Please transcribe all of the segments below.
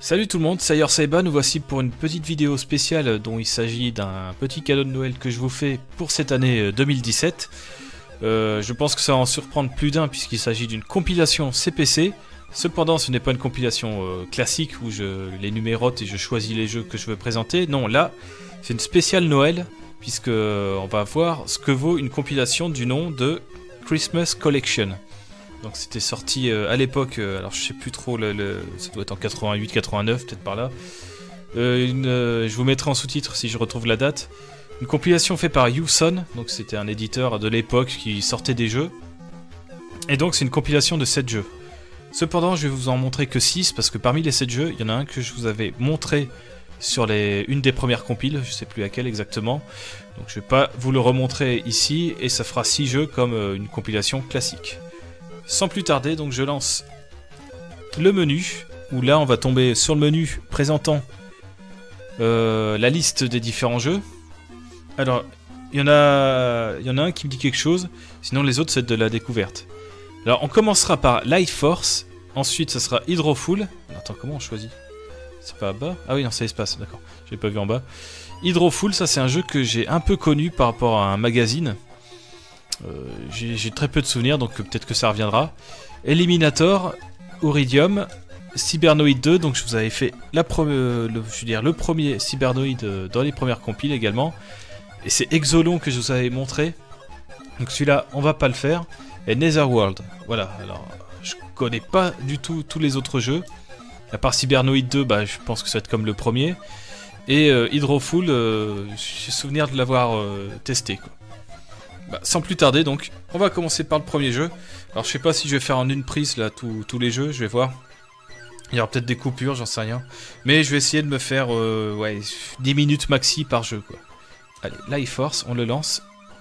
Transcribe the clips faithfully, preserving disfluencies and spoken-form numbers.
Salut tout le monde, c'est Saiba, nous voici pour une petite vidéo spéciale dont il s'agit d'un petit cadeau de Noël que je vous fais pour cette année deux mille dix-sept. Euh, je pense que ça va en surprendre plus d'un puisqu'il s'agit d'une compilation C P C. Cependant, ce n'est pas une compilation euh, classique où je les numérote et je choisis les jeux que je veux présenter. Non, là, c'est une spéciale Noël puisque euh, on va voir ce que vaut une compilation du nom de Christmas Collection. Donc c'était sorti euh, à l'époque, euh, alors je sais plus trop, le, le, ça doit être en quatre-vingt-huit quatre-vingt-neuf, peut-être par là. Euh, une, euh, je vous mettrai en sous-titre si je retrouve la date. Une compilation faite par Youson, donc c'était un éditeur de l'époque qui sortait des jeux. Et donc c'est une compilation de sept jeux. Cependant, je vais vous en montrer que six, parce que parmi les sept jeux, il y en a un que je vous avais montré sur les, une des premières compiles, je sais plus laquelle exactement. Donc je vais pas vous le remontrer ici, et ça fera six jeux comme euh, une compilation classique. Sans plus tarder, donc je lance le menu, où là on va tomber sur le menu présentant euh, la liste des différents jeux. Alors, il y en a, il y en a un qui me dit quelque chose, sinon les autres c'est de la découverte. Alors on commencera par Life Force, ensuite ça sera Hydrofool. Attends, comment on choisit? C'est pas bas? Ah oui, non, c'est espace, d'accord, j'ai pas vu en bas. Hydrofool, ça c'est un jeu que j'ai un peu connu par rapport à un magazine. Euh, j'ai très peu de souvenirs, donc euh, peut-être que ça reviendra. Eliminator, Uridium, Cybernoid deux, donc je vous avais fait la euh, le, je veux dire, le premier Cybernoid euh, dans les premières compiles également. Et c'est Exolon que je vous avais montré. Donc celui-là, on va pas le faire. Et Netherworld, voilà. Alors, je connais pas du tout tous les autres jeux. À part Cybernoid deux, bah, je pense que ça va être comme le premier. Et euh, Hydrofool, euh, j'ai souvenir de l'avoir euh, testé, quoi. Bah, sans plus tarder, donc, on va commencer par le premier jeu. Alors, je sais pas si je vais faire en une prise, là, tous les jeux, je vais voir. Il y aura peut-être des coupures, j'en sais rien. Mais je vais essayer de me faire, euh, ouais, dix minutes maxi par jeu, quoi. Allez, Life Force, on le lance.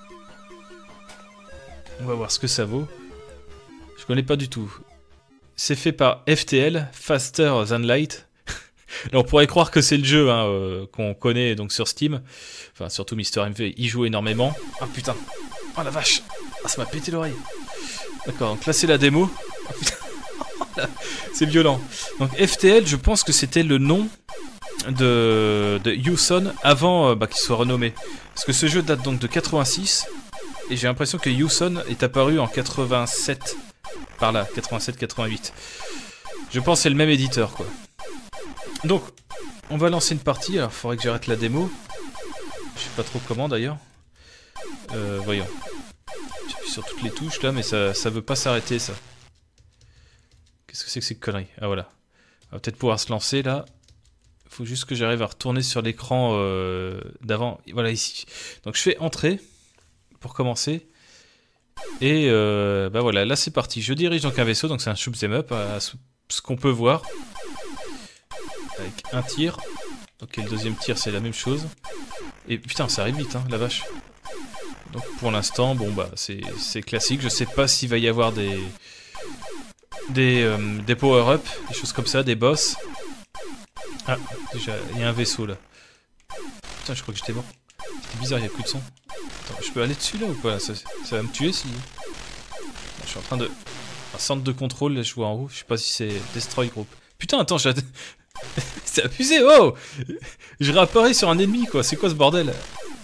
On va voir ce que ça vaut. Je connais pas du tout. C'est fait par F T L, Faster Than Light. Là, on pourrait croire que c'est le jeu hein, euh, qu'on connaît donc sur Steam. Enfin, surtout Mister M V y joue énormément. Ah putain. Oh la vache. Ah, ça m'a pété l'oreille. D'accord, donc là c'est la démo. Oh, putain. C'est violent. Donc F T L, je pense que c'était le nom de, de Youson avant euh, bah, qu'il soit renommé. Parce que ce jeu date donc de quatre-vingt-six. Et j'ai l'impression que Youson est apparu en quatre-vingt-sept. Par là, quatre-vingt-sept quatre-vingt-huit. Je pense que c'est le même éditeur quoi. Donc, on va lancer une partie. Alors, il faudrait que j'arrête la démo. Je sais pas trop comment d'ailleurs. Euh, voyons. J'appuie sur toutes les touches là, mais ça, ça veut pas s'arrêter ça. Qu'est-ce que c'est que ces conneries? Ah voilà. On va peut-être pouvoir se lancer là. Il faut juste que j'arrive à retourner sur l'écran euh, d'avant. Voilà ici. Donc, je fais entrer pour commencer. Et euh, bah voilà, là c'est parti. Je dirige donc un vaisseau, donc c'est un shoot 'em up, à ce qu'on peut voir. Avec un tir. Ok, le deuxième tir c'est la même chose. Et putain, ça arrive vite, hein, la vache. Donc pour l'instant, bon bah c'est classique. Je sais pas s'il va y avoir des des, euh, des power-up, des choses comme ça, des boss. Ah, déjà, il y a un vaisseau là. Putain, je crois que j'étais mort. C'est bizarre, il n'y a plus de son. Attends, je peux aller dessus là ou pas? ça, ça va me tuer si... Je suis en train de... Un centre de contrôle, là je vois en haut. Je sais pas si c'est Destroy Group. Putain, attends, j'ai... C'est abusé, oh. Je réapparais sur un ennemi quoi, c'est quoi ce bordel?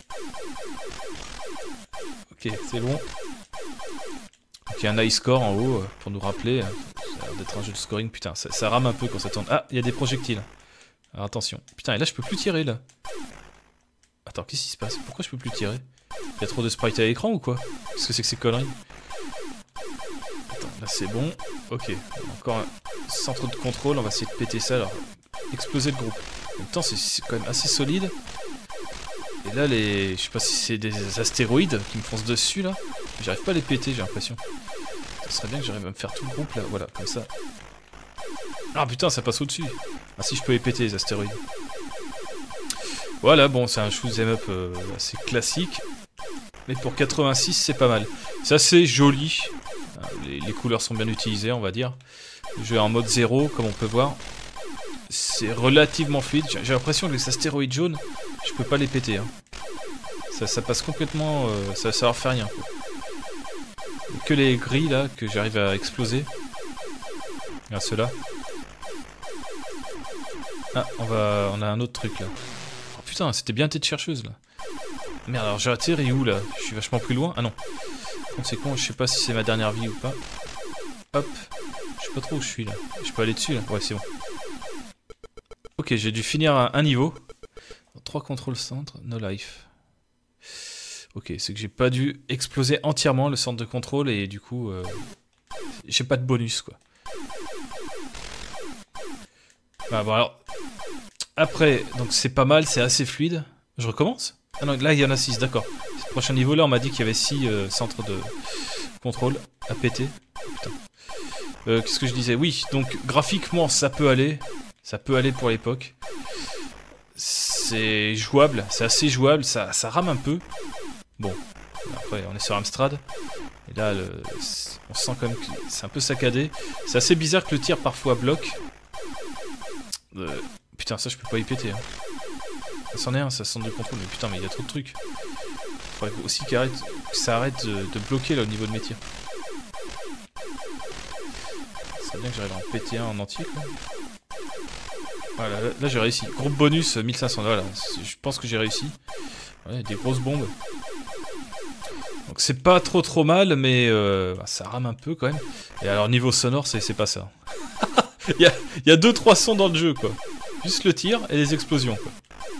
Ok, c'est bon. Donc il y a un high score en haut pour nous rappeler. Ça a l'air d'être un jeu de scoring, putain, ça, ça rame un peu quand ça tourne. Ah, il y a des projectiles. Alors attention. Putain, et là je peux plus tirer là. Attends, qu'est-ce qui se passe? Pourquoi je peux plus tirer? Il y a trop de sprites à l'écran ou quoi? Qu'est-ce que c'est que ces conneries? Attends, là c'est bon. Ok, encore un centre de contrôle, on va essayer de péter ça alors. Exploser le groupe. En même temps, c'est quand même assez solide. Et là, les... je sais pas si c'est des astéroïdes qui me foncent dessus, là. J'arrive pas à les péter, j'ai l'impression. Ça serait bien que j'arrive à me faire tout le groupe, là. Voilà, comme ça. Ah putain, ça passe au-dessus. Ah si, je peux les péter, les astéroïdes. Voilà, bon, c'est un shoot 'em up euh, assez classique. Mais pour quatre-vingt-six, c'est pas mal. C'est assez joli. Les, les couleurs sont bien utilisées, on va dire. Le jeu est en mode zéro, comme on peut voir. C'est relativement fluide. J'ai l'impression que les astéroïdes jaunes, je peux pas les péter. Hein. Ça, ça passe complètement... Euh, ça, ça leur fait rien. Quoi. Que les gris là, que j'arrive à exploser. Regarde ceux-là. Ah, on va... on a un autre truc là. Oh putain, c'était bien tête chercheuse là. Merde, alors j'ai atterri où là? Je suis vachement plus loin. Ah non. C'est con, je sais pas si c'est ma dernière vie ou pas. Hop. Je sais pas trop où je suis là. Je peux aller dessus là? Ouais, c'est bon. Ok, j'ai dû finir un, un niveau. trois contrôles centre, no life. Ok, c'est que j'ai pas dû exploser entièrement le centre de contrôle et du coup, euh, j'ai pas de bonus quoi. Ah, bon alors, après, donc c'est pas mal, c'est assez fluide. Je recommence? Ah non, là il y en a six, d'accord. Ce prochain niveau là, on m'a dit qu'il y avait six euh, centres de contrôle à péter. Putain. Euh, Qu'est-ce que je disais? Oui, donc graphiquement ça peut aller. Ça peut aller pour l'époque. C'est jouable, c'est assez jouable, ça, ça rame un peu. Bon, après on est sur Amstrad. Et là, le, on sent quand même que c'est un peu saccadé. C'est assez bizarre que le tir parfois bloque. Euh, putain, ça je peux pas y péter. Hein. Ça c'en est un, ça centre de contrôle. Mais putain, mais il y a trop de trucs. Faudrait aussi qu'il arrête, que ça arrête de, de bloquer là au niveau de mes tirs. Ça serait bien que j'arrive à en péter un en entier quoi. Voilà, là, là j'ai réussi. Groupe bonus mille cinq cents, voilà, je pense que j'ai réussi. Ouais, des grosses bombes. Donc c'est pas trop trop mal, mais euh, bah, ça rame un peu quand même. Et alors niveau sonore, c'est pas ça. Il y a, y a deux trois sons dans le jeu quoi. Juste le tir et les explosions quoi.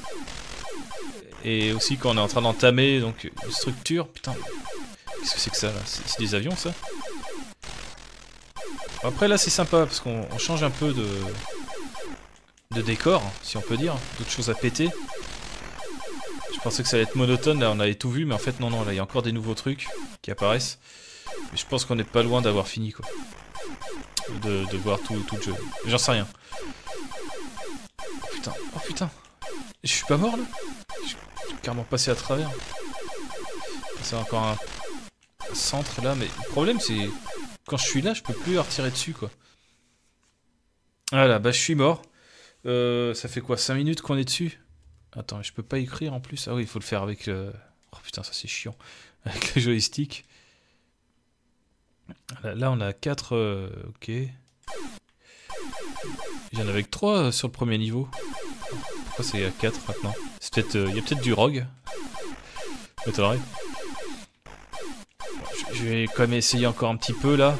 Et aussi quand on est en train d'entamer donc une structure, putain. Qu'est-ce que c'est que ça là? C'est des avions ça? Après là c'est sympa parce qu'on change un peu de... de décor, si on peut dire, d'autres choses à péter. Je pensais que ça allait être monotone, là on avait tout vu, mais en fait non, non, là il y a encore des nouveaux trucs qui apparaissent. Mais je pense qu'on n'est pas loin d'avoir fini quoi. De, de voir tout, tout le jeu. J'en sais rien. Oh putain, oh putain. Je suis pas mort là? Je suis carrément passé à travers. C'est encore un... un centre là, mais le problème c'est... Quand je suis là, je peux plus retirer dessus quoi. Voilà, bah je suis mort. Euh, ça fait quoi, cinq minutes qu'on est dessus? Attends, je peux pas écrire en plus? Ah oui, il faut le faire avec le... Oh putain, ça c'est chiant. Avec le joystick. Là, là on a quatre... Euh, ok. Il y en avait que trois euh, sur le premier niveau. Pourquoi c'est à quatre maintenant? C'est peut-être... Il euh, y a peut-être du rogue. M'étonnerait. Je, je vais quand même essayer encore un petit peu là.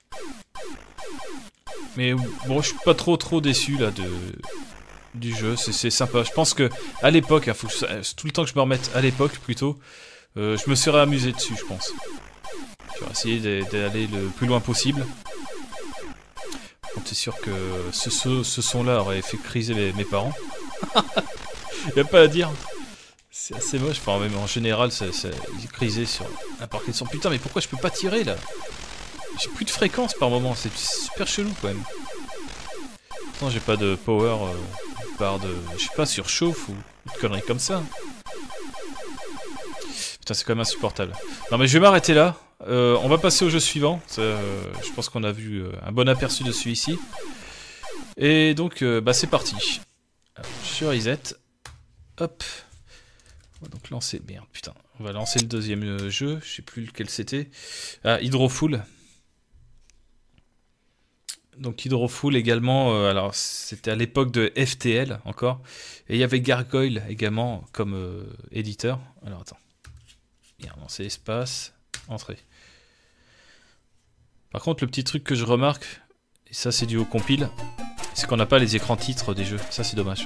Mais bon, je suis pas trop trop déçu là de... du jeu, c'est sympa. Je pense que à l'époque, hein, faut que je... tout le temps que je me remette à l'époque plutôt, euh, je me serais amusé dessus, je pense. J'aurais essayé d'aller le plus loin possible. T'es sûr que ce, ce, ce son-là aurait fait criser mes, mes parents. Y'a pas à dire. C'est assez moche. Enfin, même en général, ça, ça, ils crisaient sur n'importe quel son. Putain, mais pourquoi je peux pas tirer là? J'ai plus de fréquence par moment. C'est super chelou quand même. Pourtant, j'ai pas de power euh, par de. Je sais pas, surchauffe ou une connerie comme ça. Putain, c'est quand même insupportable. Non, mais je vais m'arrêter là. Euh, on va passer au jeu suivant. Euh, je pense qu'on a vu euh, un bon aperçu de celui-ci. Et donc, euh, bah, c'est parti. Alors, je reset. Hop. On va donc lancer. Merde, putain. On va lancer le deuxième euh, jeu. Je sais plus lequel c'était. Ah, Hydrofool. Donc Hydrofool également, euh, alors c'était à l'époque de F T L encore, et il y avait Gargoyle également comme euh, éditeur. Alors attends, bien lancer espace, entrée. Par contre le petit truc que je remarque, et ça c'est dû au compile, c'est qu'on n'a pas les écrans titres des jeux, ça c'est dommage.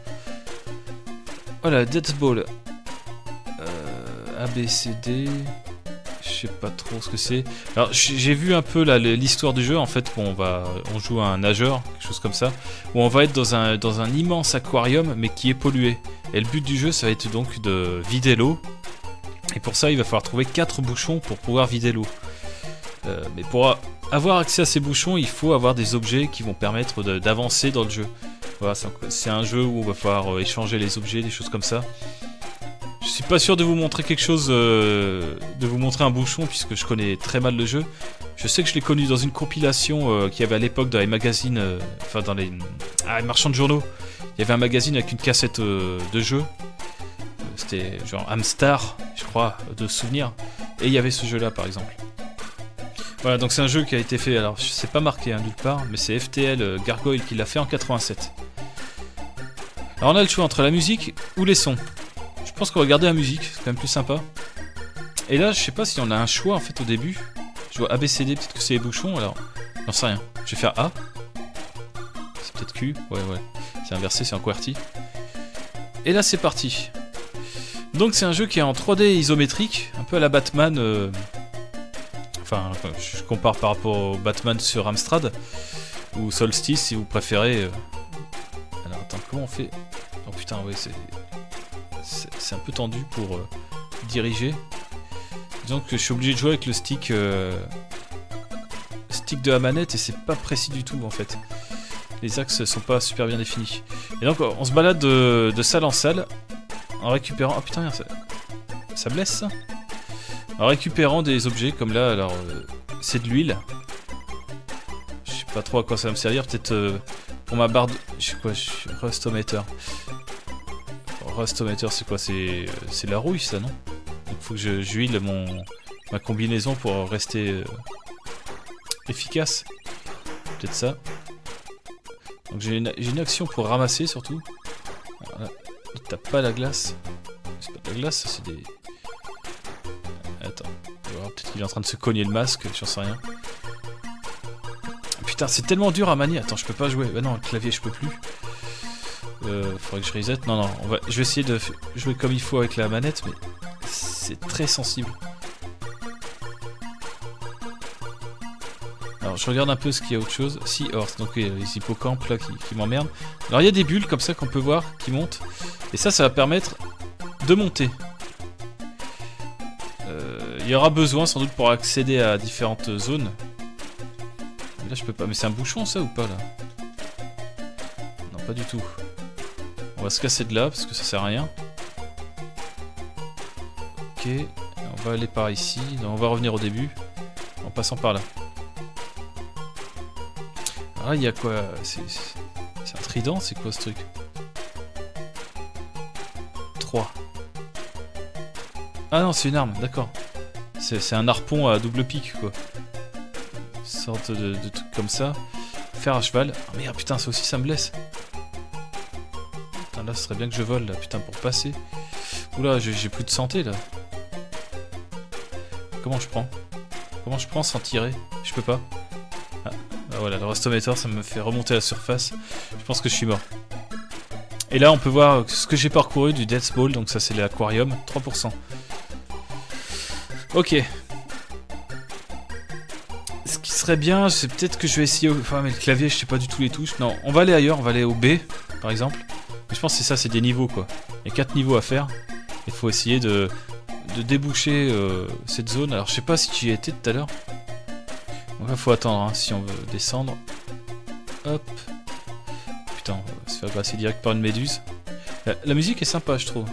Voilà, Death Ball, euh, A B C D... Je sais pas trop ce que c'est. Alors j'ai vu un peu l'histoire du jeu en fait, où on va on joue à un nageur, quelque chose comme ça, où on va être dans un dans un immense aquarium mais qui est pollué. Et le but du jeu ça va être donc de vider l'eau. Et pour ça il va falloir trouver quatre bouchons pour pouvoir vider l'eau. Euh, mais pour avoir accès à ces bouchons, il faut avoir des objets qui vont permettre d'avancer dans le jeu. Voilà, c'est un jeu où on va falloir échanger les objets, des choses comme ça. Je suis pas sûr de vous montrer quelque chose, euh, de vous montrer un bouchon puisque je connais très mal le jeu. Je sais que je l'ai connu dans une compilation euh, qu'il y avait à l'époque dans les magazines, euh, enfin dans les, ah, les marchands de journaux. Il y avait un magazine avec une cassette euh, de jeu. C'était genre Amstar, je crois, de souvenir. Et il y avait ce jeu là par exemple. Voilà, donc c'est un jeu qui a été fait, alors je sais pas marqué hein, nulle part, mais c'est F T L euh, Gargoyle qui l'a fait en quatre-vingt-sept. Alors on a le choix entre la musique ou les sons. Je pense qu'on va garder la musique, c'est quand même plus sympa. Et là, je sais pas si on a un choix en fait au début. Je vois A B C D, peut-être que c'est les bouchons, alors j'en sais rien. Je vais faire A. C'est peut-être Q, ouais ouais. C'est inversé, c'est en QWERTY. Et là c'est parti. Donc c'est un jeu qui est en trois D isométrique, un peu à la Batman. Euh... Enfin, je compare par rapport au Batman sur Amstrad. Ou Solstice si vous préférez. Euh... Alors attends, comment on fait? Oh putain, ouais, c'est... C'est un peu tendu pour euh, diriger. Disons que je suis obligé de jouer avec le stick... Euh... stick de la manette et c'est pas précis du tout en fait. Les axes sont pas super bien définis. Et donc on se balade de, de salle en salle en récupérant... Oh putain, ça, ça blesse ça. En récupérant des objets comme là, alors euh, c'est de l'huile. Je sais pas trop à quoi ça va me servir, peut-être euh, pour ma barre de... Je sais quoi, je suis Rustometer. Rustometer c'est quoi? C'est c'est de la rouille ça, non? Donc faut que je j'huile mon ma combinaison pour rester euh, efficace. Peut-être ça. Donc j'ai une, une action pour ramasser surtout. Voilà. Il tape pas la glace. C'est pas de la glace, c'est des... Attends. Peut-être qu'il est en train de se cogner le masque, j'en sais rien. Putain, c'est tellement dur à manier. Attends, je peux pas jouer. Bah non, le clavier, je peux plus. Euh, faudrait que je reset. Non, non, on va... je vais essayer de jouer comme il faut avec la manette, mais c'est très sensible. Alors, je regarde un peu ce qu'il y a autre chose. Si, Horse, donc oui, les hippocampes là qui, qui m'emmerdent. Alors, il y a des bulles comme ça qu'on peut voir qui montent. Et ça, ça va permettre de monter. Euh, il y aura besoin sans doute pour accéder à différentes zones. Mais là, je peux pas. Mais c'est un bouchon ça ou pas là? Non, pas du tout. On va se casser de là parce que ça sert à rien. Ok, on va aller par ici. Non, on va revenir au début en passant par là. Ah, il y a quoi? C'est un trident? C'est quoi ce truc? trois. Ah non, c'est une arme, d'accord. C'est un harpon à double pic, quoi. Une sorte de, de truc comme ça. Faire à cheval. Oh merde, putain, ça aussi, ça me blesse. Putain, là, ce serait bien que je vole, là, putain, pour passer. Oula, j'ai plus de santé, là. Comment je prends? Comment je prends sans tirer? Je peux pas. Ah, bah voilà, le Rustometer, ça me fait remonter à la surface. Je pense que je suis mort. Et là, on peut voir ce que j'ai parcouru du Death Ball, donc ça, c'est l'aquarium, trois pour cent. Ok. Ce qui serait bien, c'est peut-être que je vais essayer... Enfin, mais le clavier, je sais pas du tout les touches. Non, on va aller ailleurs, on va aller au B, par exemple. Mais je pense que c'est ça, c'est des niveaux, quoi. Il y a quatre niveaux à faire. Il faut essayer de, de déboucher euh, cette zone. Alors, je sais pas si tu y étais tout à l'heure. Il faut attendre, hein, si on veut descendre. Hop. Putain, on va se faire passer direct par une méduse. La, la musique est sympa, je trouve.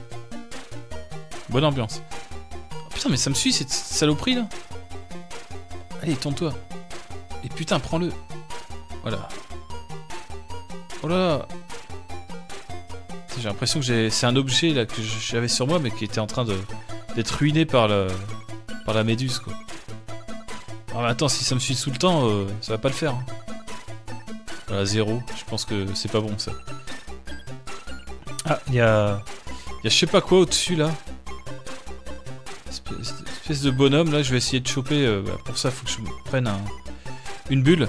Bonne ambiance. Oh, putain, mais ça me suit cette saloperie là. Allez, tourne-toi. Et putain, prends-le. Voilà. Oh là là. J'ai l'impression que c'est un objet là que j'avais sur moi, mais qui était en train de d'être ruiné par la par la méduse, quoi. Ah, mais attends, si ça me suit sous le temps, euh, ça va pas le faire. Hein. Voilà, zéro. Je pense que c'est pas bon ça. Ah, il y a... Il y a je sais pas quoi au-dessus là. Espèce, espèce de bonhomme là, je vais essayer de choper. Euh, bah, pour ça, faut que je me prenne un... une bulle.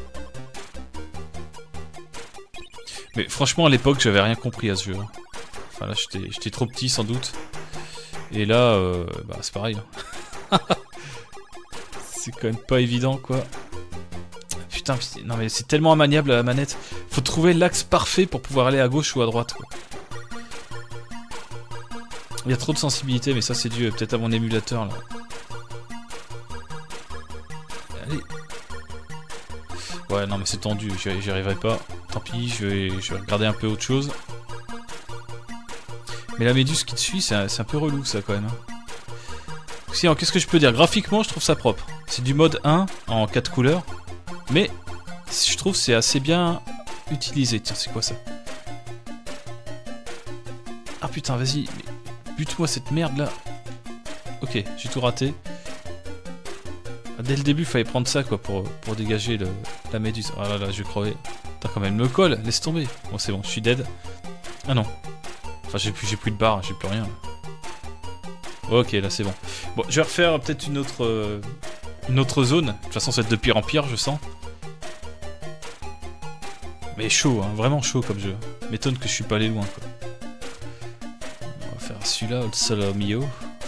Mais franchement, à l'époque, j'avais rien compris à ce jeu. Enfin là, j'étais trop petit sans doute. Et là, euh, bah c'est pareil. Hein. C'est quand même pas évident quoi. Putain, non mais c'est tellement immaniable à la manette. Faut trouver l'axe parfait pour pouvoir aller à gauche ou à droite, quoi. Il y a trop de sensibilité, mais ça c'est dû peut-être à mon émulateur là. Allez. Ouais, non mais c'est tendu, j'y arriverai pas. Tant pis, je vais, je vais regarder un peu autre chose. Mais la méduse qui te suit, c'est un, un peu relou ça quand même. Hein. Sinon, qu'est-ce que je peux dire? Graphiquement, je trouve ça propre. C'est du mode un en quatre couleurs. Mais je trouve c'est assez bien utilisé. Tiens, c'est quoi ça? Ah putain, vas-y. Bute-moi cette merde là. Ok, j'ai tout raté. Dès le début, il fallait prendre ça quoi pour, pour dégager le, la méduse. Oh là là, je vais crever. Putain, quand même, elle me colle. Laisse tomber. Bon, c'est bon, je suis dead. Ah non. Enfin, j'ai plus, j'ai plus de barre, j'ai plus rien. Ok, là c'est bon. Bon, je vais refaire peut-être une autre... Euh, une autre zone. De toute façon, ça va être de pire en pire, je sens. Mais chaud, hein, vraiment chaud comme jeu. M'étonne que je suis pas allé loin, quoi. On va faire celui-là, El Solomio.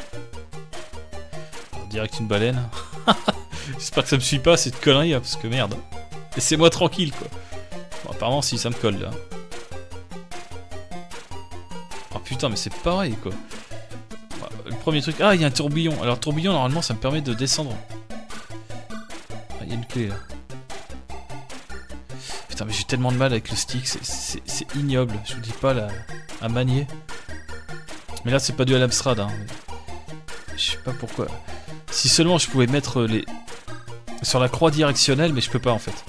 Alors, direct une baleine. J'espère que ça me suit pas cette connerie, hein, parce que merde. Laissez-moi tranquille, quoi. Bon, apparemment, si, ça me colle, là. Oh putain, mais c'est pareil, quoi. Le premier truc... Ah, il y a un tourbillon. Alors, tourbillon, normalement, ça me permet de descendre. Ah, il y a une clé, là. Putain, mais j'ai tellement de mal avec le stick. C'est ignoble. Je vous dis pas, là, à manier. Mais là, c'est pas dû à l'Amstrad, hein. Je sais pas pourquoi. Si seulement je pouvais mettre les... sur la croix directionnelle, mais je peux pas, en fait.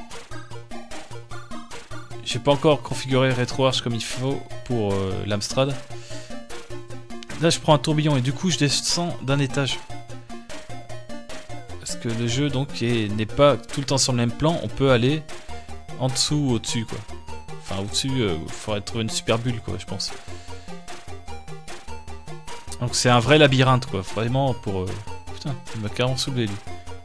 J'ai pas encore configuré RetroArch comme il faut pour euh, l'Amstrad. Là, je prends un tourbillon et du coup, je descends d'un étage. Parce que le jeu, donc, n'est pas tout le temps sur le même plan. On peut aller en dessous ou au-dessus, quoi. Enfin, au-dessus, il euh, faudrait trouver une super bulle, quoi, je pense. Donc, c'est un vrai labyrinthe, quoi. Vraiment pour... Euh... Putain, il m'a carrément soulevé, lui.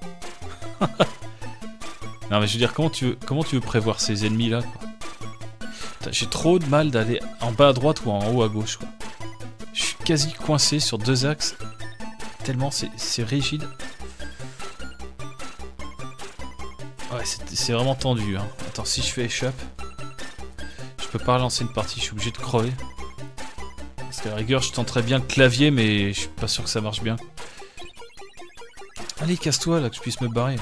Non, mais je veux dire, comment tu veux, comment tu veux prévoir ces ennemis-là, quoi. J'ai trop de mal d'aller en bas à droite ou en haut à gauche, quoi. Je suis quasi coincé sur deux axes. Tellement c'est rigide. Ouais, c'est vraiment tendu, hein. Attends, si je fais échappe, je peux pas relancer une partie, je suis obligé de crever. Parce qu'à la rigueur, je tenterais bien le clavier, mais je suis pas sûr que ça marche bien. Allez, casse-toi, là, que je puisse me barrer.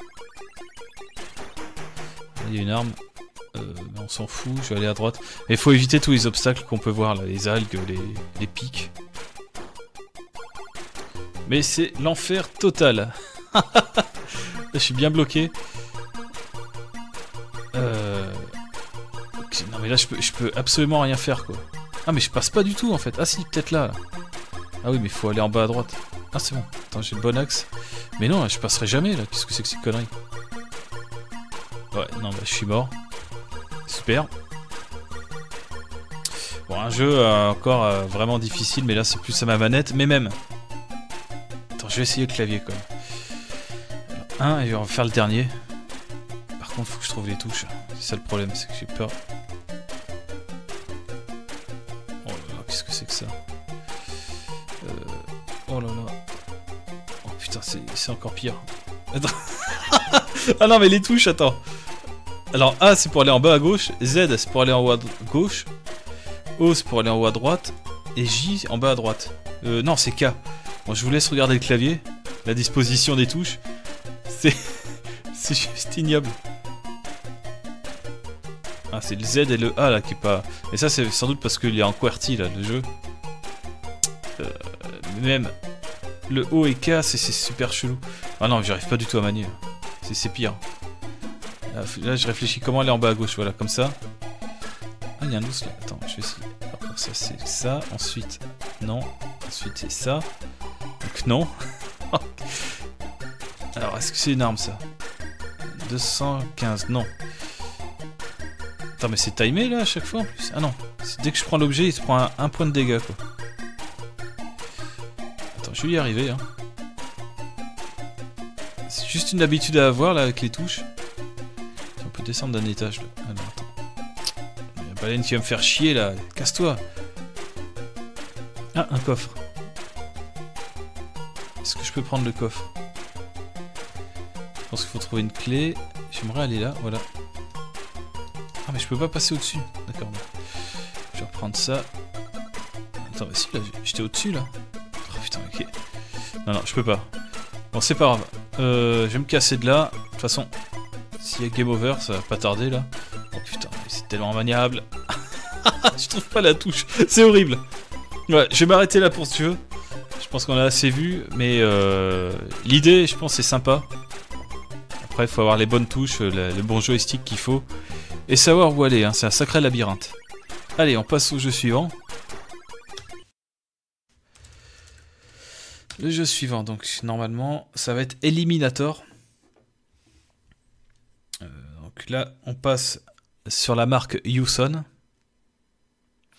Il y a une arme. Euh, mais on s'en fout, je vais aller à droite. Mais il faut éviter tous les obstacles qu'on peut voir, là. Les algues, les, les pics. Mais c'est l'enfer total. Je suis bien bloqué. Euh... Non mais là je peux, je peux absolument rien faire, quoi. Ah mais je passe pas du tout en fait. Ah si, peut-être là, là. Ah oui mais il faut aller en bas à droite. Ah c'est bon, attends j'ai le bon axe. Mais non, là, je passerai jamais là. Qu'est-ce que c'est que ces conneries? Ouais, non bah je suis mort. Super. Bon, un jeu euh, encore euh, vraiment difficile, mais là c'est plus à ma manette, mais même. Attends, je vais essayer le clavier quand même. Un, et on va faire le dernier. Par contre, faut que je trouve les touches. C'est ça le problème, c'est que j'ai peur. Oh là là, qu'est-ce que c'est que ça? euh... Oh là là. Oh putain, c'est encore pire. Ah non, mais les touches, attends. Alors, A, c'est pour aller en bas à gauche. Z, c'est pour aller en haut à gauche. O, c'est pour aller en haut à droite. Et J, en bas à droite. Euh, non, c'est K. Bon, je vous laisse regarder le clavier. La disposition des touches. C'est... c'est juste ignoble. Ah, c'est le Z et le A, là, qui est pas... Et ça, c'est sans doute parce qu'il est en QWERTY, là, le jeu. Euh, même... Le O et K, c'est super chelou. Ah non, j'arrive pas du tout à manier. C'est pire. Là, je réfléchis comment aller en bas à gauche, voilà, comme ça. Ah, il y a un os là. Attends, je vais essayer. Alors, ça, c'est ça. Ensuite, non. Ensuite, c'est ça. Donc, non. Alors, est-ce que c'est une arme, ça? deux cent quinze, non. Attends, mais c'est timé, là, à chaque fois, en plus. Ah, non. Dès que je prends l'objet, il se prend un, un point de dégâts, quoi. Attends, je vais y arriver, hein. C'est juste une habitude à avoir, là, avec les touches. On peut descendre d'un étage, là. Ah, non, attends. Il y a une baleine qui va me faire chier, là. Casse-toi. Ah, un coffre. Est-ce que je peux prendre le coffre? Je pense qu'il faut trouver une clé. J'aimerais aller là, voilà. Ah mais je peux pas passer au-dessus. D'accord. Je vais reprendre ça. Attends, bah si, là, j'étais au-dessus, là. Oh putain, ok. Non, non, je peux pas. Bon, c'est pas grave. Euh, je vais me casser de là. De toute façon, s'il y a game over, ça va pas tarder, là. Oh putain, c'est tellement maniable. Je trouve pas la touche. C'est horrible. Ouais, je vais m'arrêter là pour ce jeu. Je pense qu'on a assez vu, mais euh, l'idée, je pense, c'est sympa. Après, il faut avoir les bonnes touches, le, le bon joystick qu'il faut, et savoir où aller, hein. C'est un sacré labyrinthe. Allez, on passe au jeu suivant. Le jeu suivant, donc normalement, ça va être Eliminator. Euh, donc là, on passe sur la marque Hewson.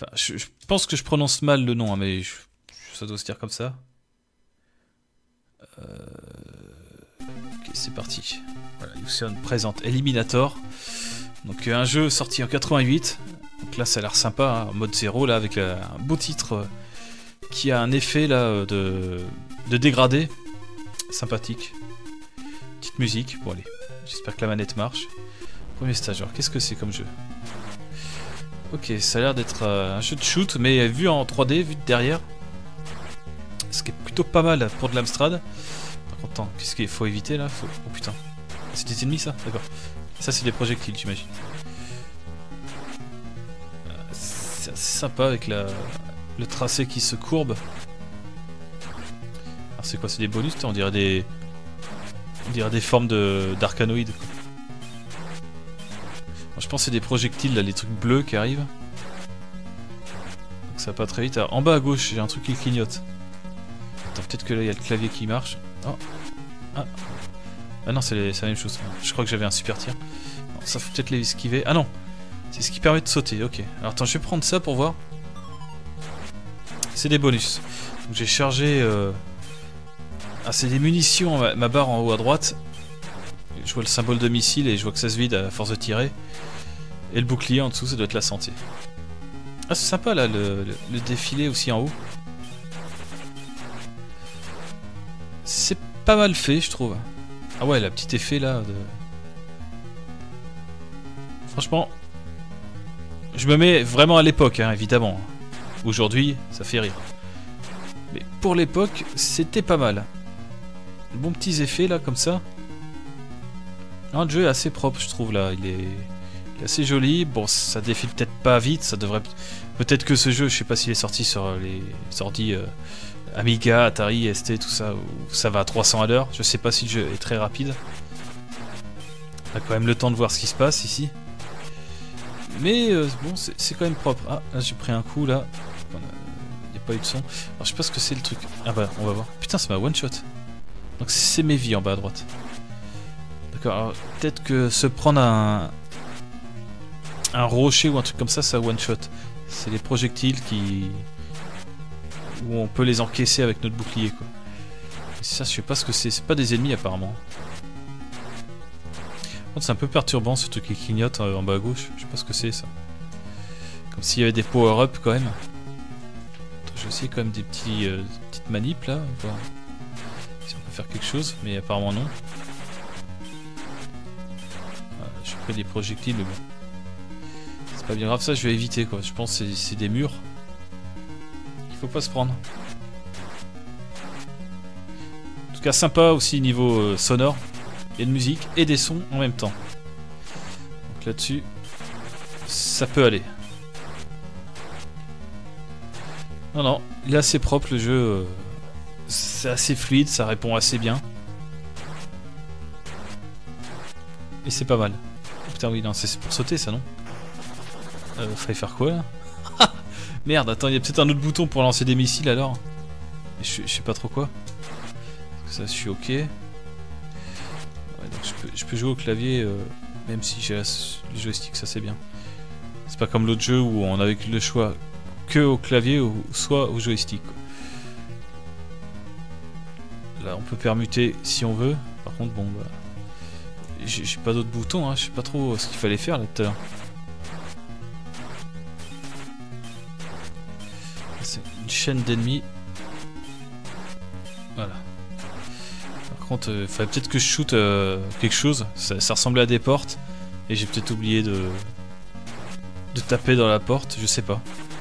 Enfin, je, je pense que je prononce mal le nom, hein, mais je, ça doit se dire comme ça. Euh... Ok, c'est parti. Voilà, Yusion présente Eliminator. Donc un jeu sorti en quatre-vingt-huit. Donc là ça a l'air sympa, hein, en mode zéro là avec la, un beau titre euh, qui a un effet là de, de dégradé. Sympathique. Petite musique. Bon allez, j'espère que la manette marche. Premier stage, alors qu'est-ce que c'est comme jeu? Ok, ça a l'air d'être euh, un jeu de shoot, mais vu en trois D, vu de derrière. Ce qui est plutôt pas mal pour de l'Amstrad. Par contre, attends, qu'est-ce qu'il faut éviter là? Faut... Oh putain. C'est des ennemis ça? D'accord. Ça c'est des projectiles, j'imagine. Euh, c'est assez sympa avec la... le tracé qui se courbe. Alors c'est quoi? C'est des bonus? On dirait des... On dirait des formes de... d'arcanoïdes. Je pense que c'est des projectiles, là, les trucs bleus qui arrivent. Donc ça va pas très vite. Alors, en bas à gauche, j'ai un truc qui clignote. Attends, peut-être que là, il y a le clavier qui marche. Oh. Ah. Ah non, c'est la même chose. Je crois que j'avais un super tir. Non, ça faut peut-être les esquiver. Ah non, c'est ce qui permet de sauter, ok. Alors attends, je vais prendre ça pour voir. C'est des bonus. Donc j'ai chargé... Euh... Ah, c'est des munitions, ma, ma barre en haut à droite. Je vois le symbole de missile et je vois que ça se vide à force de tirer. Et le bouclier en dessous, ça doit être la santé. Ah, c'est sympa là, le, le, le défilé aussi en haut. C'est pas mal fait, je trouve. Ah ouais, la petite effet là. De... Franchement, je me mets vraiment à l'époque, hein, évidemment. Aujourd'hui, ça fait rire. Mais pour l'époque, c'était pas mal. Bons petits effets là, comme ça. Non, le jeu est assez propre, je trouve là. Il est, il est assez joli. Bon, ça défile peut-être pas vite. Ça devrait peut-être que ce jeu, je sais pas s'il est sorti sur les sorties euh, Amiga, Atari, S T, tout ça, où ça va à trois cents à l'heure. Je sais pas si le jeu est très rapide. On a quand même le temps de voir ce qui se passe ici. Mais euh, bon, c'est quand même propre. Ah, là j'ai pris un coup là. Il n'y a pas eu de son. Alors je sais pas ce que c'est le truc. Ah bah, on va voir. Putain, c'est ma one shot. Donc c'est mes vies en bas à droite. D'accord, peut-être que se prendre un... un rocher ou un truc comme ça, ça one shot. C'est les projectiles qui... où on peut les encaisser avec notre bouclier, quoi. Et ça, je sais pas ce que c'est. C'est pas des ennemis, apparemment. C'est un peu perturbant, ce truc qui clignote en bas à gauche. Je sais pas ce que c'est, ça. Comme s'il y avait des power-up, quand même. J'ai aussi quand même des petits, euh, petites manips, là. Voir si on peut faire quelque chose, mais apparemment non. J'ai pris des projectiles, mais bon. C'est pas bien grave, ça je vais éviter quoi. Je pense que c'est des murs. Il faut pas se prendre. En tout cas, sympa aussi niveau euh, sonore. Il y a de musique et des sons en même temps. Donc là-dessus, ça peut aller. Non, non, il est assez propre le jeu. Euh, c'est assez fluide, ça répond assez bien. Et c'est pas mal. Putain oui, non, c'est pour sauter ça, non? Euh, fallait faire quoi là? Merde, attends, il y a peut-être un autre bouton pour lancer des missiles alors. Je, je sais pas trop quoi. Parce que ça, je suis ok. Ouais, donc je peux, je peux jouer au clavier, euh, même si j'ai le joystick, ça c'est bien. C'est pas comme l'autre jeu où on avait le choix que au clavier ou soit au joystick, quoi. Là, on peut permuter si on veut. Par contre, bon, bah. J'ai pas d'autres boutons, hein. Je sais pas trop ce qu'il fallait faire là tout à l'heure. C'est une chaîne d'ennemis. Voilà. Par contre, il euh, fallait peut-être que je shoot euh, quelque chose. Ça, ça ressemblait à des portes. Et j'ai peut-être oublié de... de taper dans la porte, je sais pas.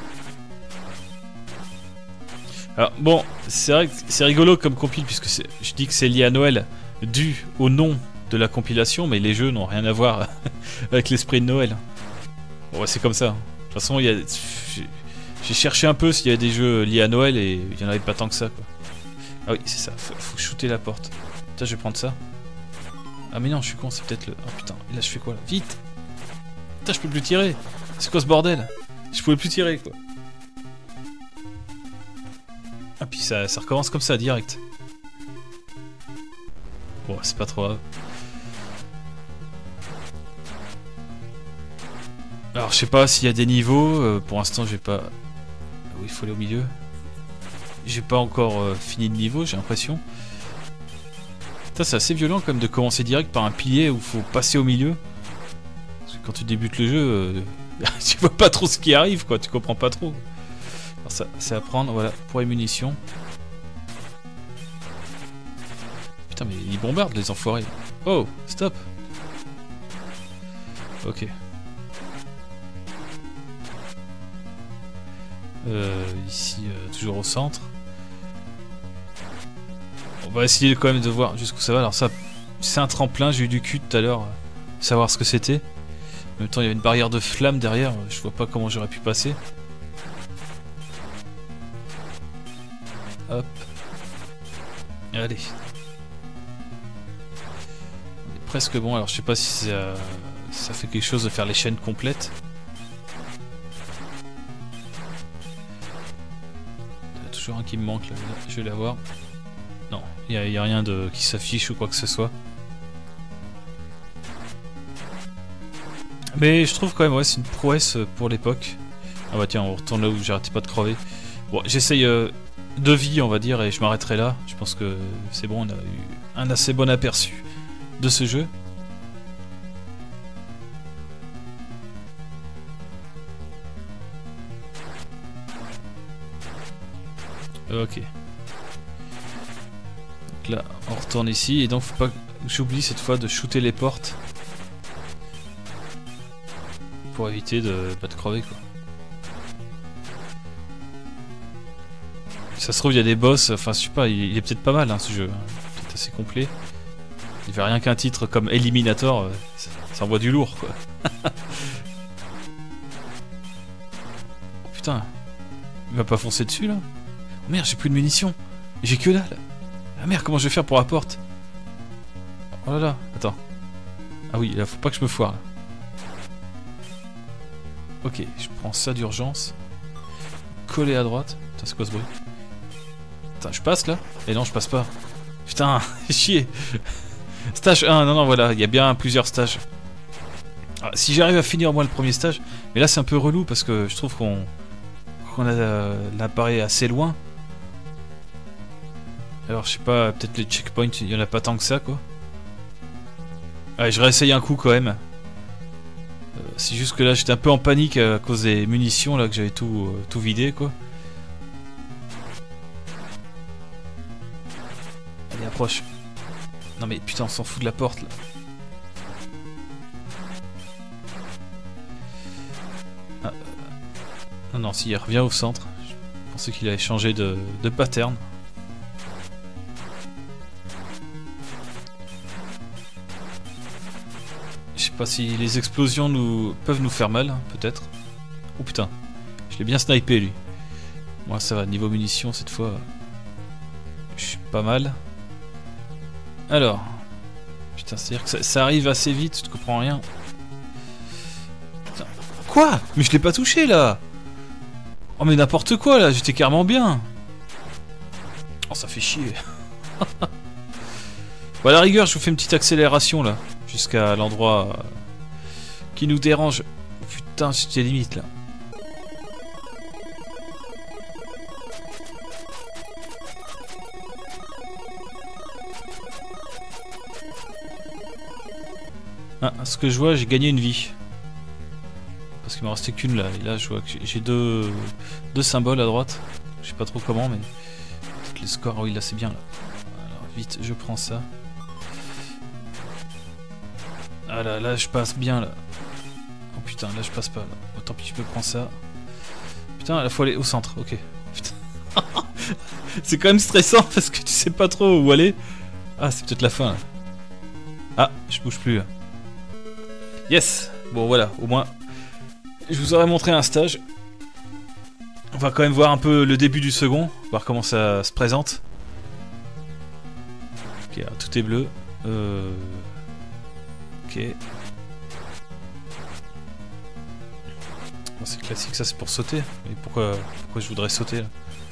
Alors bon, c'est vrai que c'est rigolo comme compile, puisque je dis que c'est lié à Noël, dû au nom de la compilation, mais les jeux n'ont rien à voir avec l'esprit de Noël. Bon, c'est comme ça. De toute façon, il y a... j'ai cherché un peu s'il y avait des jeux liés à Noël et il n'y en avait pas tant que ça, quoi. Ah oui, c'est ça, faut, faut shooter la porte. Putain, je vais prendre ça. Ah mais non, je suis con, c'est peut-être le... Oh putain, et là je fais quoi là? Vite! Putain, je peux plus tirer! C'est quoi ce bordel? Je pouvais plus tirer, quoi. Ah puis ça, ça recommence comme ça, direct. Bon, c'est pas trop grave. Alors, Alors je sais pas s'il y a des niveaux, euh, pour l'instant j'ai pas... Ah oui, il faut aller au milieu. J'ai pas encore euh, fini le niveau, j'ai l'impression. Putain, c'est assez violent quand même de commencer direct par un pilier où il faut passer au milieu. Parce que quand tu débutes le jeu, euh, tu vois pas trop ce qui arrive, quoi, tu comprends pas trop. Alors ça, c'est à prendre, voilà, pour les munitions. Putain, mais ils bombardent les enfoirés. Oh, stop. Ok. Euh, ici, euh, toujours au centre. On va essayer quand même de voir jusqu'où ça va. Alors ça, c'est un tremplin, j'ai eu du cul tout à l'heure, euh, savoir ce que c'était. En même temps, il y a une barrière de flamme derrière, je vois pas comment j'aurais pu passer. Hop. Allez. On est presque bon, alors je sais pas si ça, ça fait quelque chose de faire les chaînes complètes. Il y a toujours un qui me manque là, je vais l'avoir. Non, il n'y a, a rien de qui s'affiche ou quoi que ce soit. Mais je trouve quand même, ouais, c'est une prouesse pour l'époque. Ah bah tiens, on retourne là où j'arrêtais pas de crever. Bon, j'essaye euh, deux vies, on va dire, et je m'arrêterai là. Je pense que c'est bon, on a eu un assez bon aperçu de ce jeu. Ok. Donc là, on retourne ici, et donc faut pas que j'oublie cette fois de shooter les portes. Pour éviter de pas de crever, quoi. Ça se trouve, il y a des boss, enfin je sais pas, il, il est peut-être pas mal hein, ce jeu, peut-être assez complet. Il fait rien qu'un titre comme Eliminator, euh, ça, ça envoie du lourd, quoi. Oh putain, il va pas foncer dessus là? Oh merde, j'ai plus de munitions, j'ai que dalle. Ah merde, comment je vais faire pour la porte? Oh là là, attends. Ah oui, là faut pas que je me foire là. Ok, je prends ça d'urgence. Coller à droite. Putain, c'est quoi ce bruit? Putain, je passe là? Et non, je passe pas. Putain, chier. Stage un, non, non, voilà, il y a bien plusieurs stages. Alors, si j'arrive à finir moi le premier stage, mais là c'est un peu relou parce que je trouve qu'on qu'on a euh, l'appareil assez loin. Alors, je sais pas, peut-être les checkpoints, il y en a pas tant que ça, quoi. Allez, je réessaye un coup quand même. C'est juste que là j'étais un peu en panique à cause des munitions là que j'avais tout, euh, tout vidé quoi. Allez approche. Non mais putain on s'en fout de la porte là. Ah, euh... Non non si il revient au centre. Je pensais qu'il avait changé de, de pattern. Je sais pas si les explosions nous peuvent nous faire mal, hein, peut-être. Oh putain, je l'ai bien snipé lui. Moi ça va, niveau munitions cette fois, je suis pas mal. Alors, putain, c'est-à-dire que ça, ça arrive assez vite, tu comprends rien. Putain. Quoi? Mais je l'ai pas touché là. Oh mais n'importe quoi là, j'étais carrément bien. Oh ça fait chier. Bon à la rigueur, je vous fais une petite accélération là. Jusqu'à l'endroit euh, qui nous dérange. Oh, putain, j'étais limite là. Ah, ce que je vois, j'ai gagné une vie. Parce qu'il m'en restait qu'une là. Et là, je vois que j'ai deux, deux symboles à droite. Je sais pas trop comment, mais peut-être les scores. Ah oui, là c'est bien là. Alors vite, je prends ça. Ah là, là je passe bien là. Oh putain, là je passe pas là. Oh, tant pis, je peux prendre ça. Putain, là faut aller au centre, ok. Putain. C'est quand même stressant parce que tu sais pas trop où aller. Ah, c'est peut-être la fin là. Ah, je bouge plus là. Yes. Bon voilà, au moins je vous aurais montré un stage. On va quand même voir un peu le début du second, voir comment ça se présente. Ok, alors, tout est bleu. Euh... Ok. Bon, c'est classique, ça c'est pour sauter. Mais pourquoi, pourquoi je voudrais sauter là?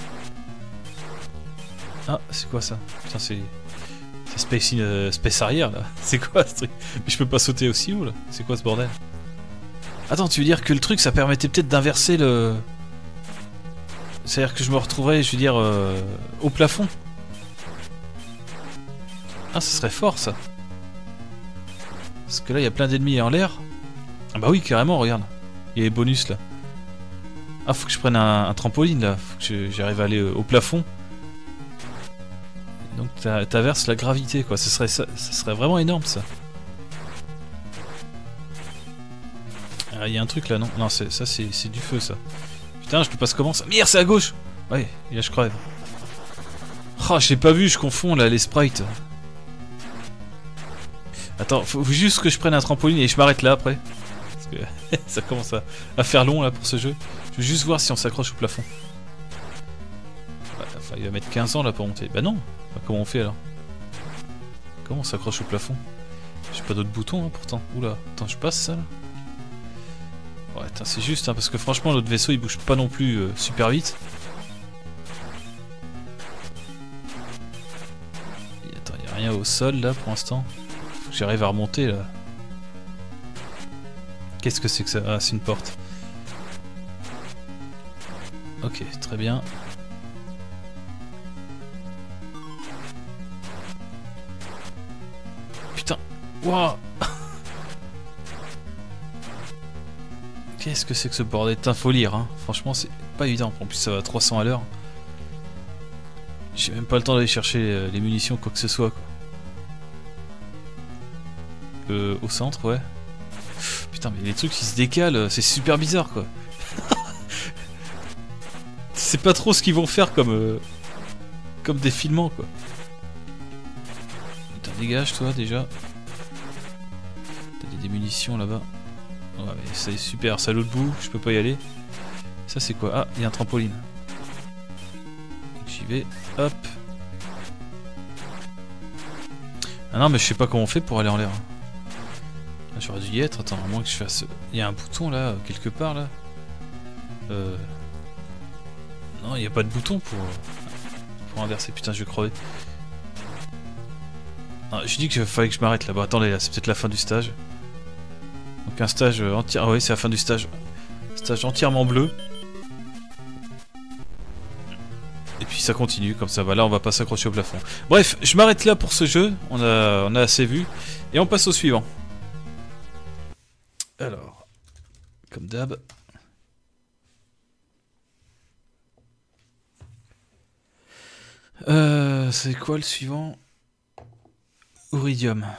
Ah, c'est quoi ça? Putain, c'est... C'est Space, in, uh, Space Arrière là. C'est quoi ce truc? Mais je peux pas sauter aussi haut là? C'est quoi ce bordel? Attends, tu veux dire que le truc, ça permettait peut-être d'inverser le... C'est-à-dire que je me retrouverais, je veux dire, euh, au plafond. Ah, ça serait fort, ça. Parce que là, il y a plein d'ennemis en l'air. Ah bah oui, carrément, regarde. Il y a les bonus, là. Ah, faut que je prenne un, un trampoline, là. Faut que j'arrive à aller euh, au plafond. Et donc, t'inverses la gravité, quoi. Ce serait, ça, ça serait vraiment énorme, ça. Ah, il y a un truc, là, non? Non, ça, c'est du feu, ça. Putain, je peux pas se commencer. Merde, c'est à gauche! Ouais, et là, je crève. Oh, je l'ai pas vu, je confonds, là, les sprites. Attends, faut juste que je prenne un trampoline et je m'arrête là après. Parce que ça commence à, à faire long là pour ce jeu. Je veux juste voir si on s'accroche au plafond. Enfin, il va mettre quinze ans là pour monter. Bah non. Enfin, comment on fait alors? Comment on s'accroche au plafond? J'ai pas d'autres boutons hein, pourtant. Oula, attends, je passe ça là. Ouais, c'est juste hein, parce que franchement l'autre vaisseau il bouge pas non plus euh, super vite. Et attends, il y a rien au sol là pour l'instant. J'arrive à remonter là. Qu'est-ce que c'est que ça? Ah, c'est une porte. Ok, très bien. Putain. Waouh. Qu'est-ce que c'est que ce bordel? Putain, faut lire, hein. Franchement, c'est pas évident. En plus, ça va à trois cents à l'heure. J'ai même pas le temps d'aller chercher les munitions, quoi que ce soit, quoi. Euh, au centre, ouais. Putain, mais les trucs qui se décalent, c'est super bizarre, quoi. C'est pas trop ce qu'ils vont faire comme... Euh, comme défilement, quoi. Putain, dégage, toi, déjà. T'as des munitions, là-bas. Ouais, mais c'est super, c'est à l'autre bout, je peux pas y aller. Ça, c'est quoi? Ah, il y a un trampoline. J'y vais, hop. Ah non, mais je sais pas comment on fait pour aller en l'air. J'aurais dû y être, attends, à moins que je fasse... Il y a un bouton là, quelque part là. Euh... Non, il n'y a pas de bouton pour... pour inverser, putain, je vais crever. Non, je dis qu'il fallait que je m'arrête là. Bon, attendez, là, c'est peut-être la fin du stage. Donc un stage entier... Ah oui, c'est la fin du stage. Stage entièrement bleu. Et puis ça continue, comme ça, bah là on va pas s'accrocher au plafond. Bref, je m'arrête là pour ce jeu, on a, on a assez vu. Et on passe au suivant. Alors, comme d'hab. Euh, c'est quoi le suivant? Uridium.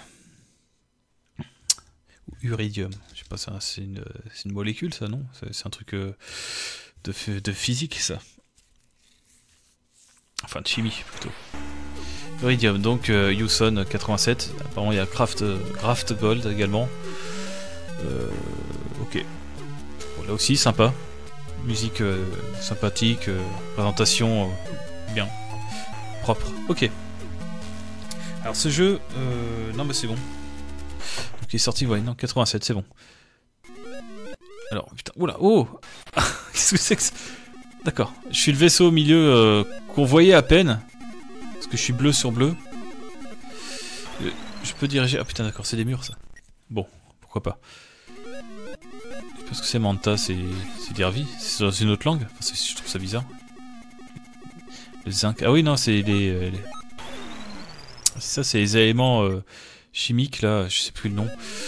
Uridium. Je sais pas, c'est une, une molécule ça, non? C'est un truc euh, de, de physique ça. Enfin de chimie plutôt. Uridium, donc euh, Yuson quatre-vingt-sept. Apparemment il y a Craft, Craft Gold également. Euh, ok. Bon, là aussi sympa. Musique euh, sympathique, euh, présentation euh, bien. Propre. Ok. Alors ce jeu, euh, non mais c'est bon. Donc il est sorti, ouais, non, quatre-vingt-sept, c'est bon. Alors, putain, oula, oh. Qu'est-ce que c'est que ça? D'accord, je suis le vaisseau au milieu euh, qu'on voyait à peine. Parce que je suis bleu sur bleu. Euh, je peux diriger... Ah putain d'accord, c'est des murs ça. Bon, pourquoi pas. Parce que c'est Manta, c'est Dervi. C'est dans une autre langue. Enfin, je trouve ça bizarre. Le zinc... Ah oui non, c'est les... les... Ça c'est les éléments euh, chimiques là, je sais plus le nom.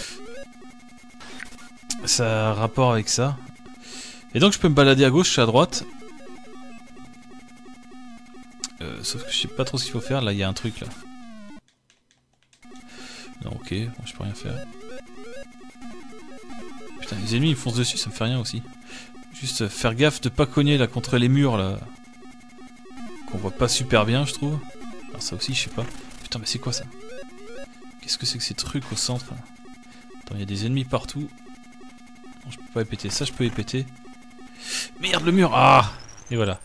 Ça a un rapport avec ça. Et donc je peux me balader à gauche, à droite. Euh, sauf que je sais pas trop ce qu'il faut faire. Là, il y a un truc là. Non, ok, bon, je peux rien faire. Putain, les ennemis ils me foncent dessus, ça me fait rien aussi. Juste faire gaffe de pas cogner là contre les murs là. Qu'on voit pas super bien, je trouve. Alors ça aussi, je sais pas. Putain, mais c'est quoi ça? Qu'est-ce que c'est que ces trucs au centre là? Attends, il y a des ennemis partout. Non, je peux pas les péter. Ça, je peux les péter. Merde, le mur! Ah! Et voilà.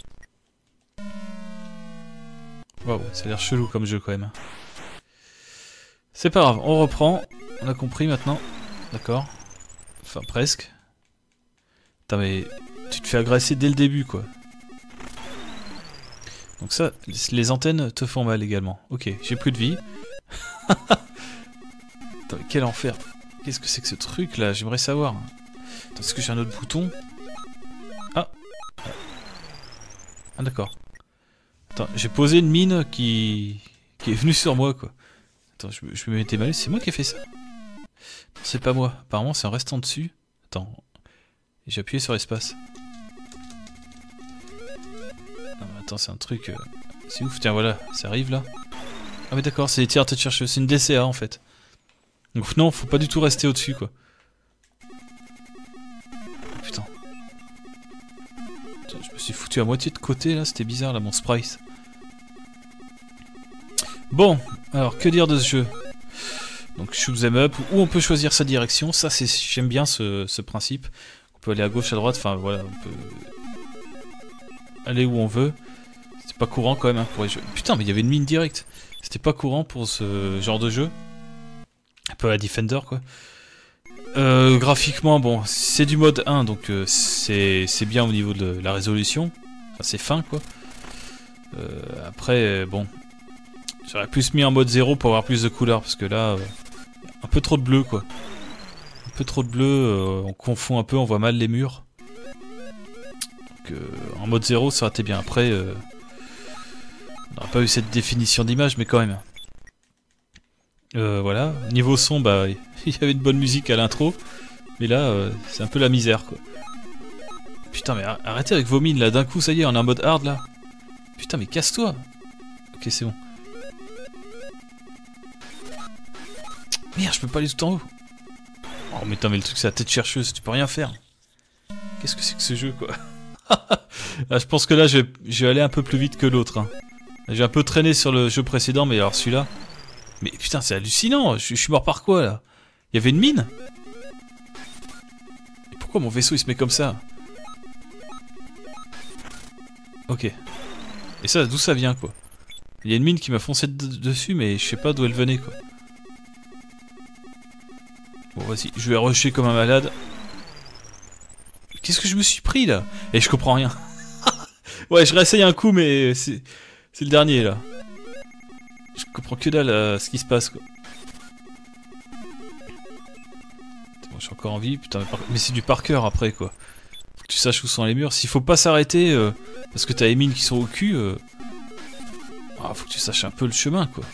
Waouh, ça a l'air chelou comme jeu quand même. C'est pas grave, on reprend. On a compris maintenant. D'accord. Enfin, presque. Putain, mais tu te fais agresser dès le début, quoi. Donc ça, les antennes te font mal également. Ok, j'ai plus de vie. Attends, quel enfer. Qu'est-ce que c'est que ce truc là? J'aimerais savoir. Est-ce que j'ai un autre bouton? Ah. Ah d'accord. Attends, j'ai posé une mine qui... qui est venue sur moi, quoi. Attends, je, je me mettais mal, c'est moi qui ai fait ça? C'est pas moi, apparemment c'est en restant dessus. Attends, j'ai appuyé sur espace. Non mais attends, c'est un truc... Euh... C'est ouf, tiens voilà, ça arrive là. Ah mais d'accord, c'est les tirs tête chercheuse, c'est une D C A en fait. Donc non, faut pas du tout rester au-dessus, quoi. Oh, putain. Putain. Je me suis foutu à moitié de côté là, c'était bizarre là, mon sprite. Bon, alors que dire de ce jeu? Donc shoot them up, où on peut choisir sa direction, ça c'est, j'aime bien ce, ce principe. On peut aller à gauche, à droite, enfin voilà, on peut aller où on veut. C'est pas courant quand même hein, pour les jeux. Putain mais il y avait une mine directe. C'était pas courant pour ce genre de jeu. Un peu à Defender quoi. Euh, graphiquement bon, c'est du mode un donc euh, c'est bien au niveau de la résolution. Enfin, c'est fin quoi. Euh, après bon, j'aurais plus mis en mode zéro pour avoir plus de couleurs parce que là... Euh, un peu trop de bleu quoi. Un peu trop de bleu, euh, on confond un peu, on voit mal les murs. Donc euh, en mode zéro ça aurait été bien. Après, euh, on n'aurait pas eu cette définition d'image mais quand même. Euh, voilà, niveau son, bah il y avait une bonne musique à l'intro. Mais là, euh, c'est un peu la misère quoi. Putain mais arrêtez avec vos mines là, d'un coup ça y est, on est en mode hard là. Putain mais casse-toi. Ok c'est bon. Merde, je peux pas aller tout en haut. Oh mais attends, mais le truc c'est la tête chercheuse, tu peux rien faire. Qu'est-ce que c'est que ce jeu quoi? Ah, je pense que là je vais, je vais aller un peu plus vite que l'autre. Hein. J'ai un peu traîné sur le jeu précédent, mais alors celui-là... Mais putain c'est hallucinant, je, je suis mort par quoi là? Il y avait une mine? Et pourquoi mon vaisseau il se met comme ça? Ok. Et ça, d'où ça vient quoi? Il y a une mine qui m'a foncé de dessus, mais je sais pas d'où elle venait quoi. Bon vas-y, je vais rusher comme un malade. Qu'est-ce que je me suis pris là? Et je comprends rien. Ouais, je réessaye un coup, mais c'est le dernier là. Je comprends que dalle à ce qui se passe quoi. Bon, je suis encore en vie, putain, mais, par... mais c'est du par cœur après quoi. Faut que tu saches où sont les murs. S'il faut pas s'arrêter euh, parce que t'as les mines qui sont au cul, euh... ah, faut que tu saches un peu le chemin quoi.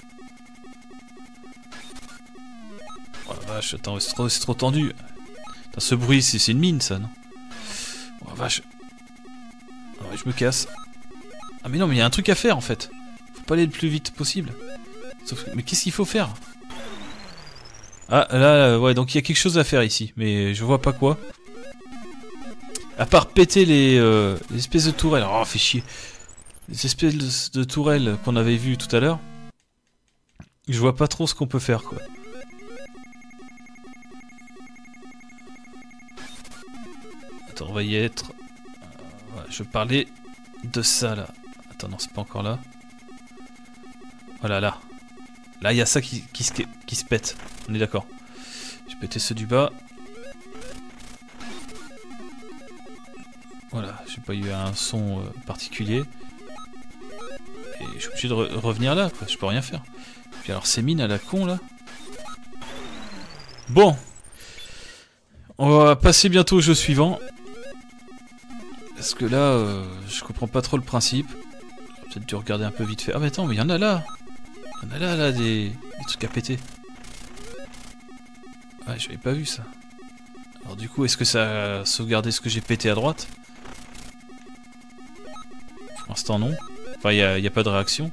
Oh la vache, attends, c'est trop, trop tendu. Attends, ce bruit, c'est une mine ça, non? Oh la vache. Ah ouais, je me casse. Ah mais non, mais il y a un truc à faire en fait. Faut pas aller le plus vite possible. Sauf que... Mais qu'est-ce qu'il faut faire? Ah là, ouais, donc il y a quelque chose à faire ici, mais je vois pas quoi. À part péter les, euh, les espèces de tourelles. Oh, fait chier. Les espèces de, de tourelles qu'on avait vues tout à l'heure. Je vois pas trop ce qu'on peut faire quoi. Attends, on va y être. Euh, ouais, je parlais de ça là. Attends, non, c'est pas encore là. Voilà, là. Là, il y a ça qui, qui, se, qui se pète. On est d'accord. J'ai pété ceux du bas. Voilà, j'ai pas eu un son euh, particulier. Et je suis obligé de re revenir là, quoi. Je peux rien faire. Puis alors, ces mines à la con là. Bon. On va passer bientôt au jeu suivant. Parce que là, euh, je comprends pas trop le principe. J'aurais peut-être dû regarder un peu vite fait. Ah mais attends, mais il y en a là. Il y en a là, là, des, des trucs à péter. Ouais, j'avais pas vu ça. Alors du coup, est-ce que ça a sauvegardé ce que j'ai pété à droite? Pour l'instant, non. Enfin, il n'y a, y a pas de réaction.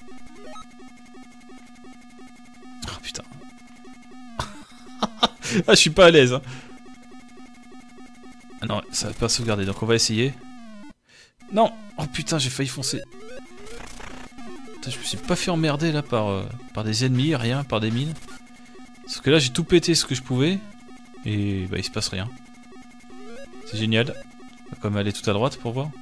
Oh putain. Ah, je suis pas à l'aise. Hein. Ah non, ça va pas sauvegarder, donc on va essayer. Non! Oh putain, j'ai failli foncer. Putain, je me suis pas fait emmerder là par, euh, par des ennemis, rien, par des mines. Parce que là, j'ai tout pété ce que je pouvais. Et bah, il se passe rien. C'est génial. On va quand même aller tout à droite pour voir.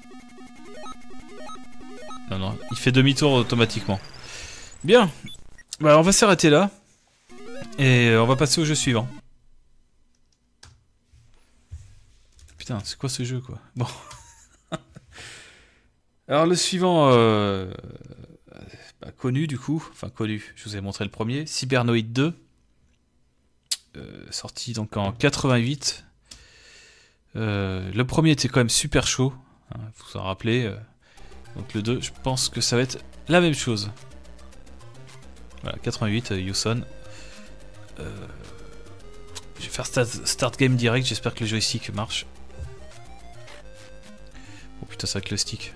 Non, non, il fait demi-tour automatiquement. Bien. Bah, on va s'arrêter là. Et on va passer au jeu suivant. Putain, c'est quoi ce jeu, quoi? Bon. Alors, le suivant... Euh... Bah, connu, du coup. Enfin, connu. Je vous ai montré le premier. Cybernoid deux. Euh, sorti donc en quatre-vingt-huit. Euh, le premier était quand même super chaud, hein, faut s'en rappeler. Euh, donc le deux, je pense que ça va être la même chose. Voilà, quatre-vingt-huit, euh, Yuson. Euh, je vais faire start, start game direct, j'espère que le joystick marche. Oh putain, ça avec le stick.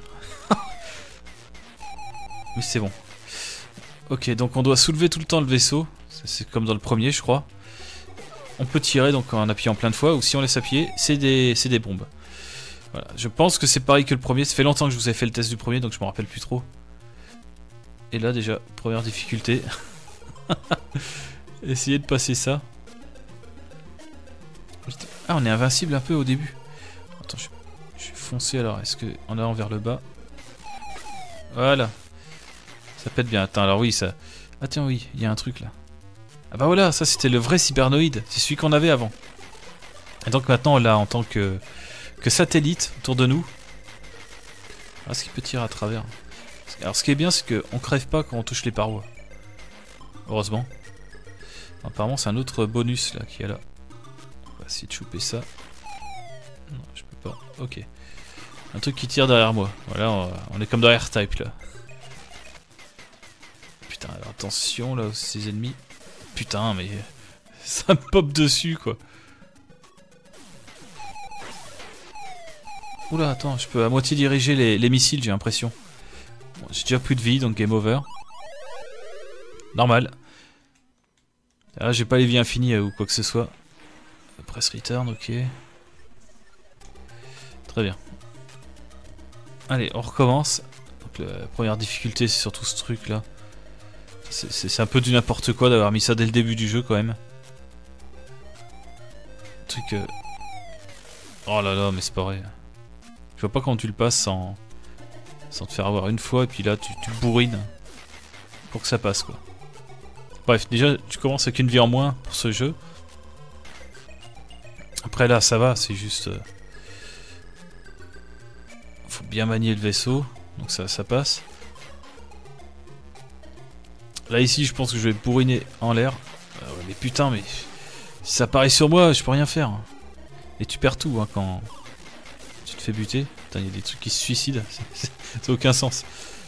Mais c'est bon. Ok, donc on doit soulever tout le temps le vaisseau. C'est comme dans le premier, je crois. On peut tirer donc en appuyant plein de fois, ou si on laisse appuyer, c'est des, des bombes. Voilà, je pense que c'est pareil que le premier. Ça fait longtemps que je vous ai fait le test du premier, donc je me rappelle plus trop. Et là déjà, première difficulté. Essayez de passer ça. Ah, on est invincible un peu au début. Attends, je, je suis foncé alors. Est-ce qu'en allant vers le bas? Voilà. Ça pète bien. Attends, alors oui, ça... Ah tiens, oui, il y a un truc là. Ah bah voilà, ça c'était le vrai cybernoïde. C'est celui qu'on avait avant. Et donc maintenant, on l'a en tant que, que satellite autour de nous. Ah, ce qui peut tirer à travers. Alors ce qui est bien, c'est qu'on crève pas quand on touche les parois. Heureusement. Apparemment, c'est un autre bonus là qui est là. On va essayer de choper ça. Non, je peux pas. Ok. Un truc qui tire derrière moi. Voilà, on est comme dans R-Type là. Putain, alors attention là, ces ennemis. Putain, mais ça me pop dessus quoi. Oula, attends, je peux à moitié diriger les, les missiles, j'ai l'impression. Bon, j'ai déjà plus de vie, donc game over. Normal. Là, j'ai pas les vies infinies ou quoi que ce soit. Press return, ok. Très bien. Allez, on recommence. Donc, la première difficulté, c'est surtout ce truc là. C'est un peu du n'importe quoi d'avoir mis ça dès le début du jeu quand même. Truc. Euh... Oh là là, mais c'est pas vrai. Je vois pas quand tu le passes sans, sans te faire avoir une fois et puis là tu, tu bourrines pour que ça passe quoi. Bref, déjà tu commences avec une vie en moins pour ce jeu. Après là ça va, c'est juste... Euh... Faut bien manier le vaisseau, donc ça, ça passe. Là ici je pense que je vais bourriner en l'air. Euh, mais putain mais... Si ça apparaît sur moi, je peux rien faire. Et tu perds tout hein, quand tu te fais buter. Putain, il y a des trucs qui se suicident. Ça n'a aucun sens.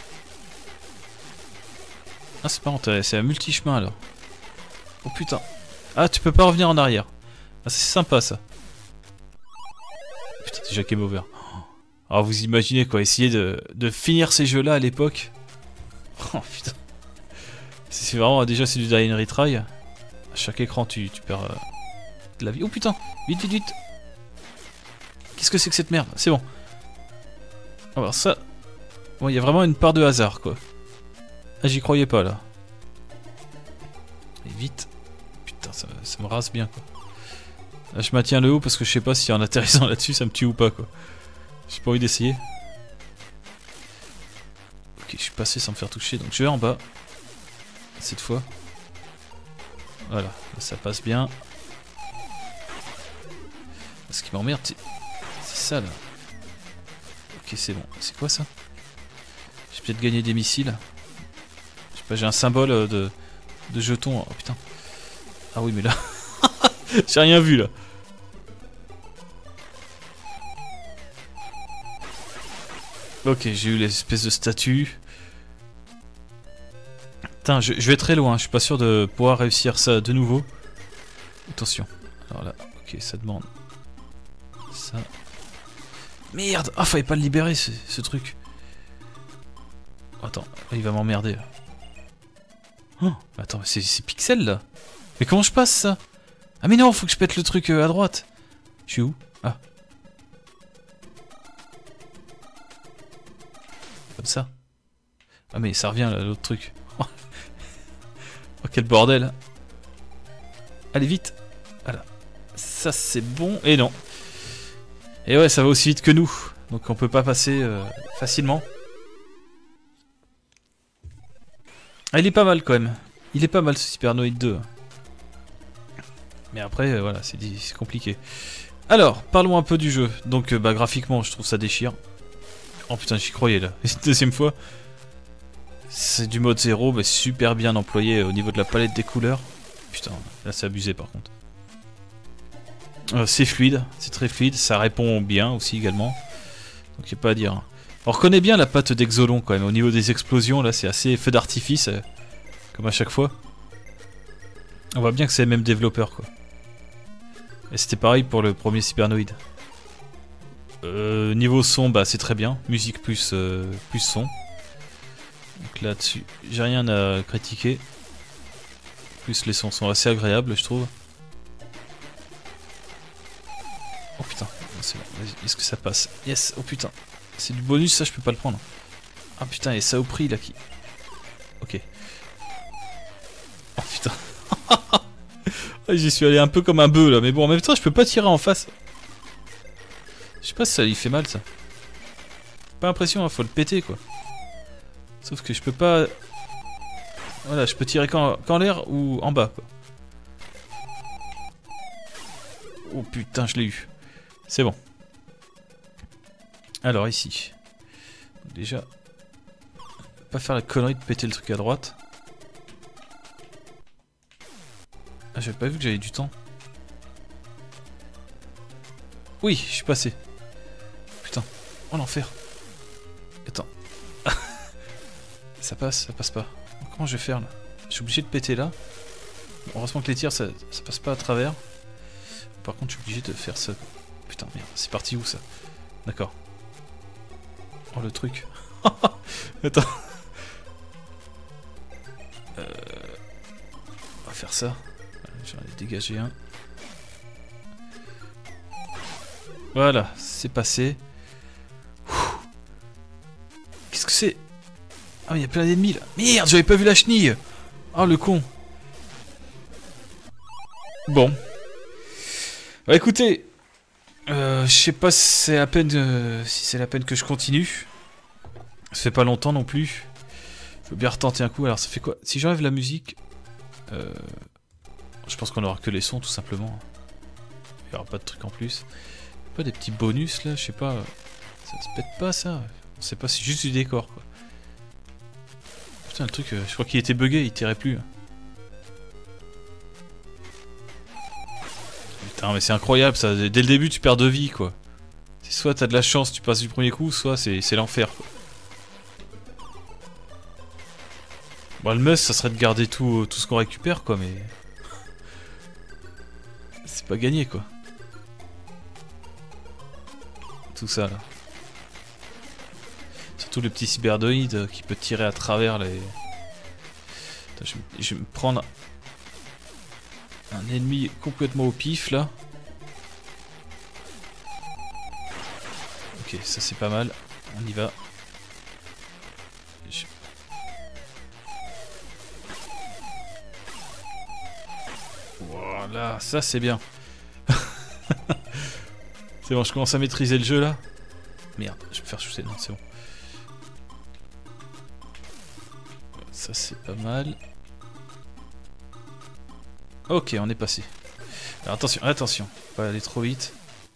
Ah c'est pas rentable, c'est un multi-chemin alors. Oh putain. Ah tu peux pas revenir en arrière. Ah c'est sympa ça. Putain déjà game over. Alors vous imaginez quoi, essayer de, de finir ces jeux là à l'époque. Oh putain. C'est vraiment, déjà c'est du die and retry. À chaque écran tu, tu perds euh, de la vie. Oh putain, vite vite vite. Qu'est-ce que c'est que cette merde? C'est bon. Alors ça... Bon, il y a vraiment une part de hasard quoi. Ah j'y croyais pas là. Et vite. Putain, ça, ça me rase bien quoi. Là je maintiens le haut parce que je sais pas si en atterrissant là-dessus ça me tue ou pas quoi. J'ai pas envie d'essayer. Ok, je suis passé sans me faire toucher, donc je vais en bas. Cette fois. Voilà, là, ça passe bien. Ce qui m'emmerde, c'est ça là. Ok, c'est bon. C'est quoi ça? J'ai peut-être gagné des missiles. Je sais pas, j'ai un symbole de, de jeton. Oh putain. Ah oui, mais là. J'ai rien vu là. Ok, j'ai eu l'espèce de statue. Putain, je, je vais très loin, je suis pas sûr de pouvoir réussir ça de nouveau. Attention. Alors là, ok, ça demande. Ça. Merde! Ah, fallait pas le libérer ce, ce truc. Oh, attends, il va m'emmerder. Oh, attends, c'est pixel là. Mais comment je passe ça? Ah, mais non, faut que je pète le truc euh, à droite. Je suis où? Ah. Comme ça. Ah, mais ça revient là, l'autre truc. Oh, quel bordel. Allez, vite. Voilà. Ça, c'est bon. Et non. Et ouais, ça va aussi vite que nous. Donc, on peut pas passer euh, facilement. Ah, il est pas mal quand même. Il est pas mal ce Cybernoid deux. Mais après, euh, voilà, c'est compliqué. Alors, parlons un peu du jeu. Donc, euh, bah, graphiquement, je trouve ça déchire. Oh putain, j'y croyais là. Deuxième fois. C'est du mode zéro, mais super bien employé au niveau de la palette des couleurs. Putain, là c'est abusé par contre. Euh, c'est fluide, c'est très fluide, ça répond bien aussi également. Donc il n'y a pas à dire. On reconnaît bien la patte d'Exolon quand même. Au niveau des explosions, là c'est assez feu d'artifice, euh, comme à chaque fois. On voit bien que c'est les mêmes développeurs quoi. Et c'était pareil pour le premier Cybernoid. Euh, niveau son, bah c'est très bien. Musique plus, euh, plus son. Donc là-dessus, j'ai rien à critiquer. Plus les sons sont assez agréables, je trouve. Oh putain, c'est bon, vas-y, est-ce que ça passe? Yes, oh putain. C'est du bonus, ça je peux pas le prendre. Ah putain, et ça au prix là qui... Ok. Oh putain. J'y suis allé un peu comme un bœuf là, mais bon en même temps je peux pas tirer en face. Je sais pas si ça lui fait mal ça. Pas l'impression, hein, faut le péter quoi. Sauf que je peux pas... Voilà, je peux tirer qu'en qu'en l'air ou en bas quoi. Oh putain, je l'ai eu. C'est bon. Alors ici. Déjà... Pas faire la connerie de péter le truc à droite. Ah, j'avais pas vu que j'avais du temps. Oui, je suis passé. Putain. Oh l'enfer. Attends. Ça passe, ça passe pas. Comment je vais faire là? Je suis obligé de péter là. Bon, heureusement que les tirs ça, ça passe pas à travers. Par contre je suis obligé de faire ça. Putain merde, c'est parti où ça? D'accord. Oh le truc. Attends. Euh... On va faire ça. J'en ai dégagé un. Voilà, c'est passé. Qu'est-ce que c'est? Ah mais il y a plein d'ennemis là. Merde, j'avais pas vu la chenille. Oh le con. Bon. Bah écoutez, euh, je sais pas si c'est la peine, euh, si c'est la peine que je continue. Ça fait pas longtemps non plus. Je veux bien retenter un coup. Alors ça fait quoi? Si j'enlève la musique, euh, je pense qu'on aura que les sons tout simplement. Il y aura pas de truc en plus. Pas des petits bonus là, je sais pas. Ça se pète pas ça. On sait pas, c'est juste du décor quoi. Putain le truc, euh, je crois qu'il était bugué, il tirait plus. Putain mais c'est incroyable ça, dès le début tu perds de vie quoi. Soit t'as de la chance, tu passes du premier coup, soit c'est l'enfer quoi. Bon le must ça serait de garder tout, tout ce qu'on récupère quoi mais... C'est pas gagné quoi. Tout ça là. Surtout le petit cybernoïde qui peut tirer à travers les... Attends, je, vais, je vais me prendre un ennemi complètement au pif là. Ok, ça c'est pas mal. On y va. Je... Voilà, ça c'est bien. C'est bon, je commence à maîtriser le jeu là. Merde, je vais me faire shooter. Non, c'est bon. Ça c'est pas mal. Ok, on est passé. Alors attention, attention, pas aller trop vite.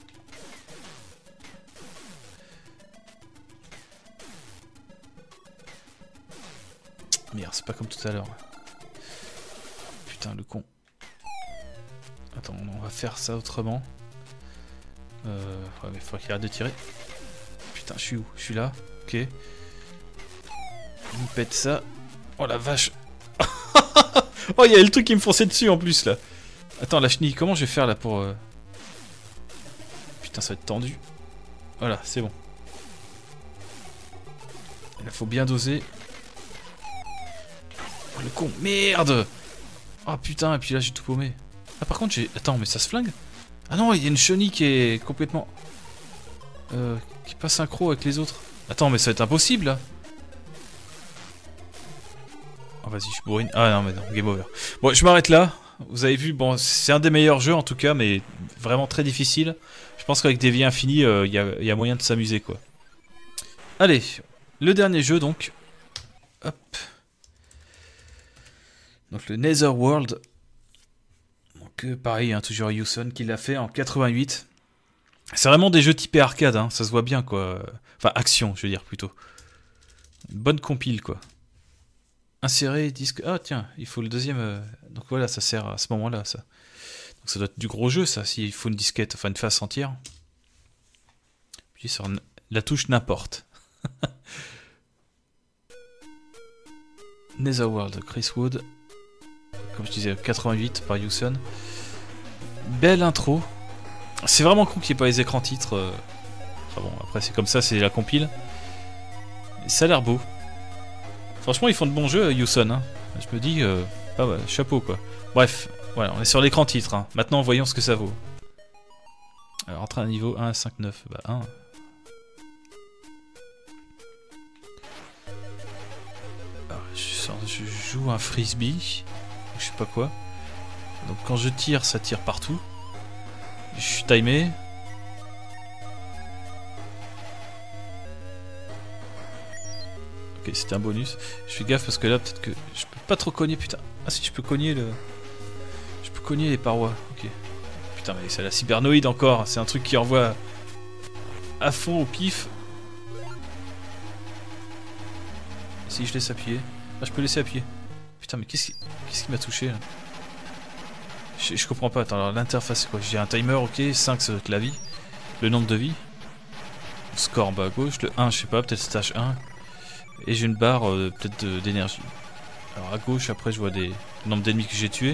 Merde, c'est pas comme tout à l'heure. Putain, le con. Attends, on va faire ça autrement. Euh, ouais, mais il faudrait qu'il arrête de tirer. Putain, je suis où? Je suis là. Ok. Il me pète ça. Oh la vache. Oh, il y a le truc qui me fonçait dessus en plus là. Attends, la chenille, comment je vais faire là pour... Euh... Putain, ça va être tendu. Voilà, c'est bon. Il faut bien doser. Oh le con, merde. Oh putain, et puis là j'ai tout paumé. Ah par contre j'ai... Attends, mais ça se flingue? Ah non, il y a une chenille qui est complètement... Euh... Qui est pas synchro avec les autres. Attends, mais ça va être impossible là. Oh vas-y, je bourrine. Ah non, mais non, game over. Bon, je m'arrête là. Vous avez vu, bon, c'est un des meilleurs jeux en tout cas, mais vraiment très difficile. Je pense qu'avec des vies infinies, il euh, y, y a moyen de s'amuser quoi. Allez, le dernier jeu donc. Hop. Donc le Netherworld. Donc euh, pareil, hein, toujours Yuson qui l'a fait en quatre-vingt-huit. C'est vraiment des jeux typés arcade, hein, ça se voit bien quoi. Enfin action, je veux dire plutôt. Une bonne compile quoi. Insérer disque. Ah tiens, il faut le deuxième. Euh... Donc voilà, ça sert à ce moment-là ça. Donc Donc ça doit être du gros jeu ça, s'il faut une disquette, enfin une face entière. Puis sur la touche n'importe. Netherworld, Chris Wood. Comme je disais, quatre-vingt-huit par Yuson. Belle intro. C'est vraiment con qu'il n'y ait pas les écrans titres. Euh... Enfin bon, après c'est comme ça, c'est la compile. Et ça a l'air beau. Franchement, ils font de bons jeux, Yuson. Hein. Je me dis, euh... ah ouais, chapeau quoi. Bref, voilà, on est sur l'écran titre. Hein. Maintenant, voyons ce que ça vaut. Alors, entre un niveau un à cinq, neuf. Bah, un. Alors, je, sors, je joue un frisbee. Je sais pas quoi. Donc, quand je tire, ça tire partout. Je suis timé. Ok, c'était un bonus. Je fais gaffe parce que là, peut-être que je peux pas trop cogner. Putain. Ah, si, je peux cogner le. Je peux cogner les parois. Ok. Putain, mais c'est la cybernoïde encore. C'est un truc qui envoie à fond au pif. Si je laisse appuyer. Ah, je peux laisser appuyer. Putain, mais qu'est-ce qui, qu'est-ce qui m'a touché là? Je, je comprends pas. Attends, alors l'interface c'est quoi? J'ai un timer, ok. cinq, ça doit être la vie. Le nombre de vies. Le score en bas à gauche. Le un, je sais pas, peut-être stage un. Et j'ai une barre euh, peut-être d'énergie. Alors à gauche, après, je vois des le nombre d'ennemis que j'ai tués.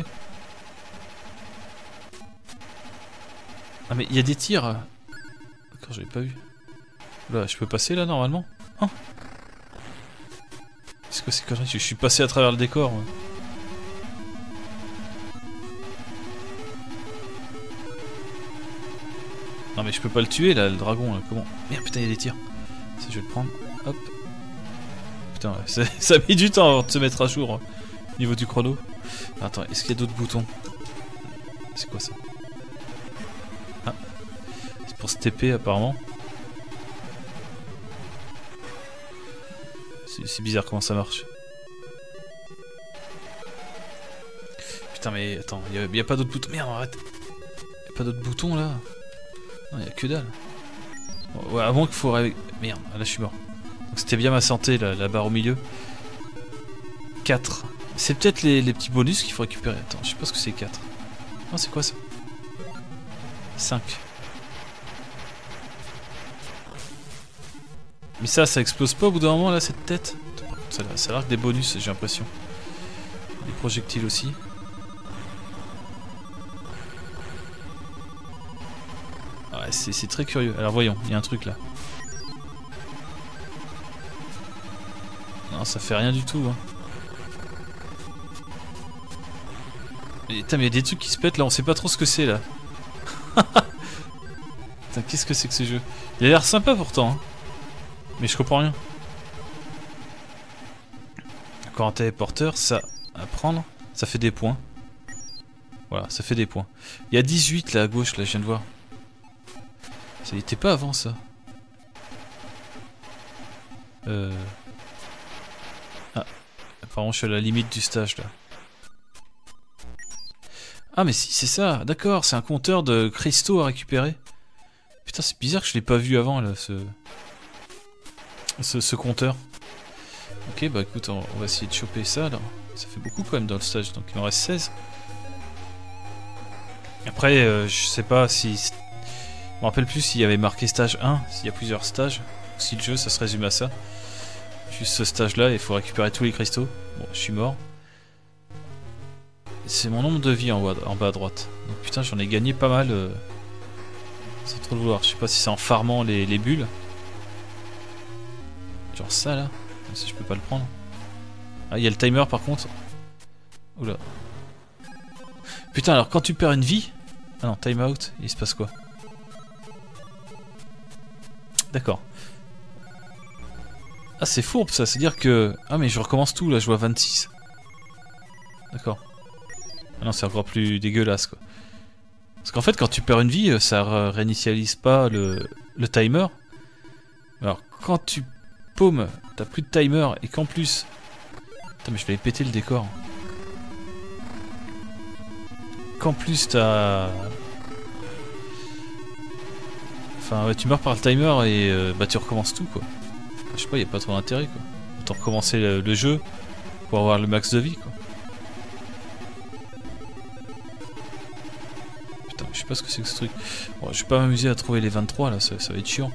Ah, mais il y a des tirs. D'accord, j'avais pas vu. Là, je peux passer là normalement? Oh. C'est quoi ces conneries? Je suis passé à travers le décor. Ouais. Non mais je peux pas le tuer là, le dragon là, comment? Merde putain, il y a des tirs. Ça je vais le prendre, hop. Putain, ouais, ça, ça a mis du temps avant de se mettre à jour, hein, au niveau du chrono. Attends, est-ce qu'il y a d'autres boutons? C'est quoi ça? Ah, c'est pour se T P apparemment. C'est bizarre comment ça marche. Putain mais attends, il n'y a, a pas d'autres boutons. Merde, arrête. Il n'y a pas d'autres boutons là. Non, il n'y a que dalle. Ouais, avant qu'il faut... Merde, là je suis mort. Donc c'était bien ma santé, la, la barre au milieu. quatre. C'est peut-être les, les petits bonus qu'il faut récupérer. Attends, je sais pas ce que c'est quatre. Non, c'est quoi ça? cinq. Mais ça, ça explose pas au bout d'un moment là, cette tête? Ça, ça a l'air que des bonus, j'ai l'impression. Des projectiles aussi. Ouais, c'est très curieux. Alors voyons, il y a un truc là. Non, ça fait rien du tout. Hein. Mais putain, mais il y a des trucs qui se pètent là, on sait pas trop ce que c'est là. Putain, qu'est-ce que c'est que ce jeu? Il a l'air sympa pourtant. Hein. Mais je comprends rien. Encore un téléporteur, ça à prendre, ça fait des points. Voilà, ça fait des points. Il y a dix-huit là à gauche, là, je viens de voir. Ça n'était pas avant ça. Euh... Ah, apparemment je suis à la limite du stage là. Ah mais si, c'est ça, d'accord, c'est un compteur de cristaux à récupérer. Putain, c'est bizarre que je l'ai pas vu avant là, ce... Ce, ce compteur. Ok, bah écoute, on, on va essayer de choper ça alors. Ça fait beaucoup quand même dans le stage, donc il en reste seize. Après, euh, je sais pas si... Je me rappelle plus s'il y avait marqué stage un, s'il y a plusieurs stages, ou si le jeu ça se résume à ça. Juste ce stage là, il faut récupérer tous les cristaux. Bon, je suis mort. C'est mon nombre de vie en bas, en bas à droite. Donc putain, j'en ai gagné pas mal. Euh... Sans trop le vouloir. Je sais pas si c'est en farmant les, les bulles. Genre ça là. Si je peux pas le prendre. Ah, il y a le timer par contre. Oula. Putain, alors quand tu perds une vie... Ah non, time out, il se passe quoi? D'accord. Ah, c'est fourbe ça, c'est-à-dire que... Ah mais je recommence tout là, je vois vingt-six. D'accord. Ah non, c'est encore plus dégueulasse quoi. Parce qu'en fait, quand tu perds une vie, ça réinitialise pas le, le timer. Alors, quand tu paumes, t'as plus de timer et qu'en plus... Putain, mais je vais péter le décor. Qu'en plus, t'as... Enfin, ouais, tu meurs par le timer et euh, bah tu recommences tout quoi. Je sais pas, y a pas trop d'intérêt quoi. Autant recommencer le, le jeu pour avoir le max de vie quoi. Je sais pas ce que c'est que ce truc. Bon, je vais pas m'amuser à trouver les vingt-trois là, ça, ça va être chiant.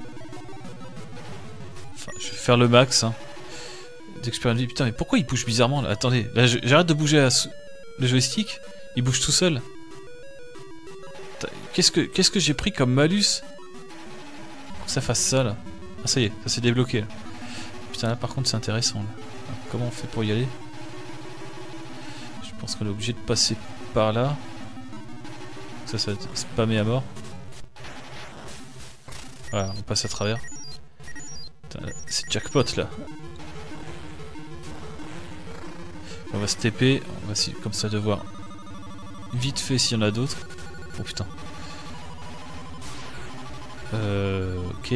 Enfin, je vais faire le max. Hein. D'expérience. Putain, mais pourquoi il bouge bizarrement là? Attendez, là j'arrête de bouger à... le joystick. Il bouge tout seul. Qu'est-ce que qu'est-ce que j'ai pris comme malus pour que ça fasse ça là? Ah ça y est, ça s'est débloqué là. Putain là par contre c'est intéressant là. Alors, comment on fait pour y aller? Je pense qu'on est obligé de passer par là. Ça ça va être spammé à mort. Voilà, on passe à travers. C'est jackpot là. On va se T P, on va essayer comme ça de voir vite fait s'il y en a d'autres. Oh putain. Euh, ok.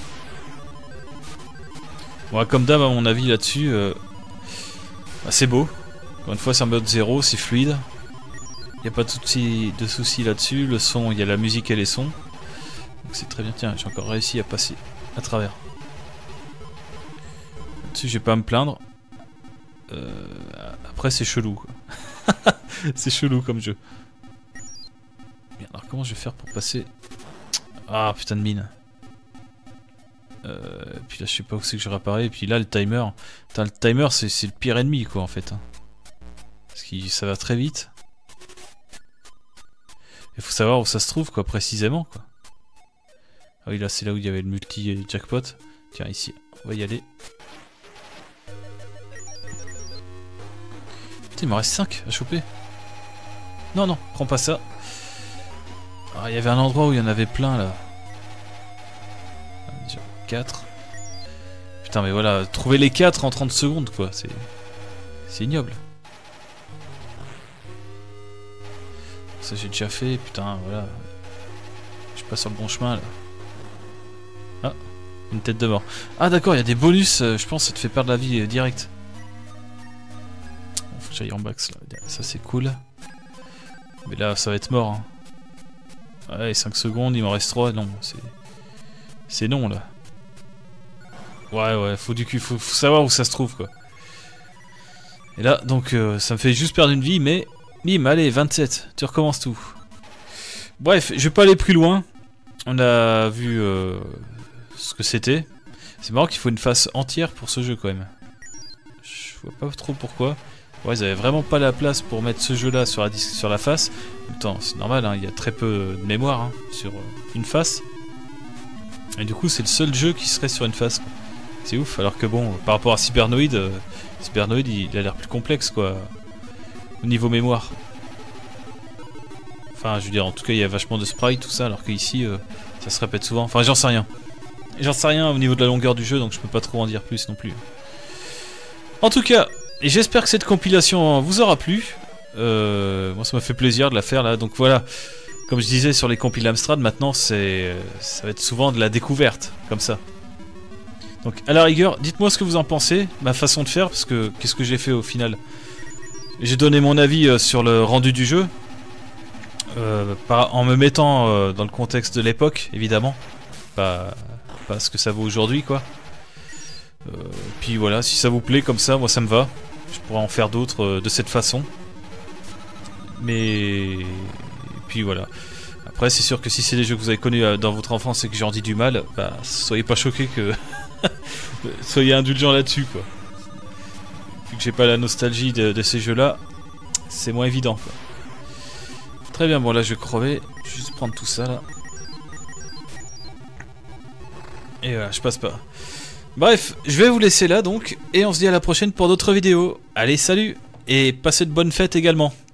Bon, comme d'hab, à mon avis, là-dessus, euh, bah, c'est beau. Encore une fois, c'est en mode zéro, c'est fluide. Il n'y a pas de soucis de soucis là-dessus. Le son, il y a la musique et les sons. Donc c'est très bien. Tiens, j'ai encore réussi à passer à travers. Là-dessus, je vais pas à me plaindre. Euh, après, c'est chelou, quoi. C'est chelou comme jeu. Bien, alors comment je vais faire pour passer... Ah putain de mine. Euh, puis là je sais pas où c'est que je réapparais. Et puis là le timer. Putain, le timer c'est le pire ennemi quoi en fait. Hein. Parce que ça va très vite. Il faut savoir où ça se trouve quoi précisément quoi. Ah oui là c'est là où il y avait le multi jackpot. Tiens ici, on va y aller. Putain il m'en reste cinq à choper. Non non, prends pas ça. Ah, il y avait un endroit où il y en avait plein là. Déjà quatre. Putain mais voilà, trouver les quatre en trente secondes quoi, c'est c'est ignoble. Ça j'ai déjà fait, putain voilà. Je suis pas sur le bon chemin là. Ah, une tête de mort. Ah d'accord, il y a des bonus, euh, je pense que ça te fait perdre la vie euh, direct. Bon, faut que j'aille en max là, ça c'est cool. Mais là ça va être mort hein. Ouais, cinq secondes, il m'en reste trois, non, c'est... C'est non, là. Ouais, ouais, faut du cul, faut, faut savoir où ça se trouve, quoi. Et là, donc, euh, ça me fait juste perdre une vie, mais... Bim, allez, vingt-sept, tu recommences tout. Bref, je vais pas aller plus loin. On a vu euh, ce que c'était. C'est marrant qu'il faut une face entière pour ce jeu, quand même. Je vois pas trop pourquoi. Ouais, ils avaient vraiment pas la place pour mettre ce jeu-là sur la, sur la face. En même temps, c'est normal, hein, il y a très peu de mémoire hein, sur euh, une face. Et du coup, c'est le seul jeu qui serait sur une face. C'est ouf, alors que bon, par rapport à Cybernoid, euh, Cybernoid, il, il a l'air plus complexe, quoi. Au niveau mémoire. Enfin, je veux dire, en tout cas, il y a vachement de sprites, tout ça, alors qu'ici, euh, ça se répète souvent. Enfin, j'en sais rien. J'en sais rien au niveau de la longueur du jeu, donc je peux pas trop en dire plus non plus. En tout cas... Et j'espère que cette compilation vous aura plu. Euh, moi ça m'a fait plaisir de la faire là. Donc voilà, comme je disais sur les compiles Amstrad, maintenant c'est, ça va être souvent de la découverte, comme ça. Donc à la rigueur, dites-moi ce que vous en pensez, ma façon de faire, parce que qu'est-ce que j'ai fait au final? J'ai donné mon avis sur le rendu du jeu, euh, par, en me mettant euh, dans le contexte de l'époque, évidemment. Pas, pas ce que ça vaut aujourd'hui, quoi. Euh, puis voilà, si ça vous plaît comme ça, moi ça me va. Je pourrais en faire d'autres euh, de cette façon. Mais... Et puis voilà. Après c'est sûr que si c'est des jeux que vous avez connus euh, dans votre enfance et que j'en dis du mal, bah soyez pas choqués que... soyez indulgents là-dessus quoi. Vu que j'ai pas la nostalgie de, de ces jeux-là, c'est moins évident quoi. Très bien, bon là je vais crever. Je vais juste prendre tout ça là. Et voilà, je passe pas. Bref, je vais vous laisser là donc, et on se dit à la prochaine pour d'autres vidéos. Allez, salut, et passez de bonnes fêtes également.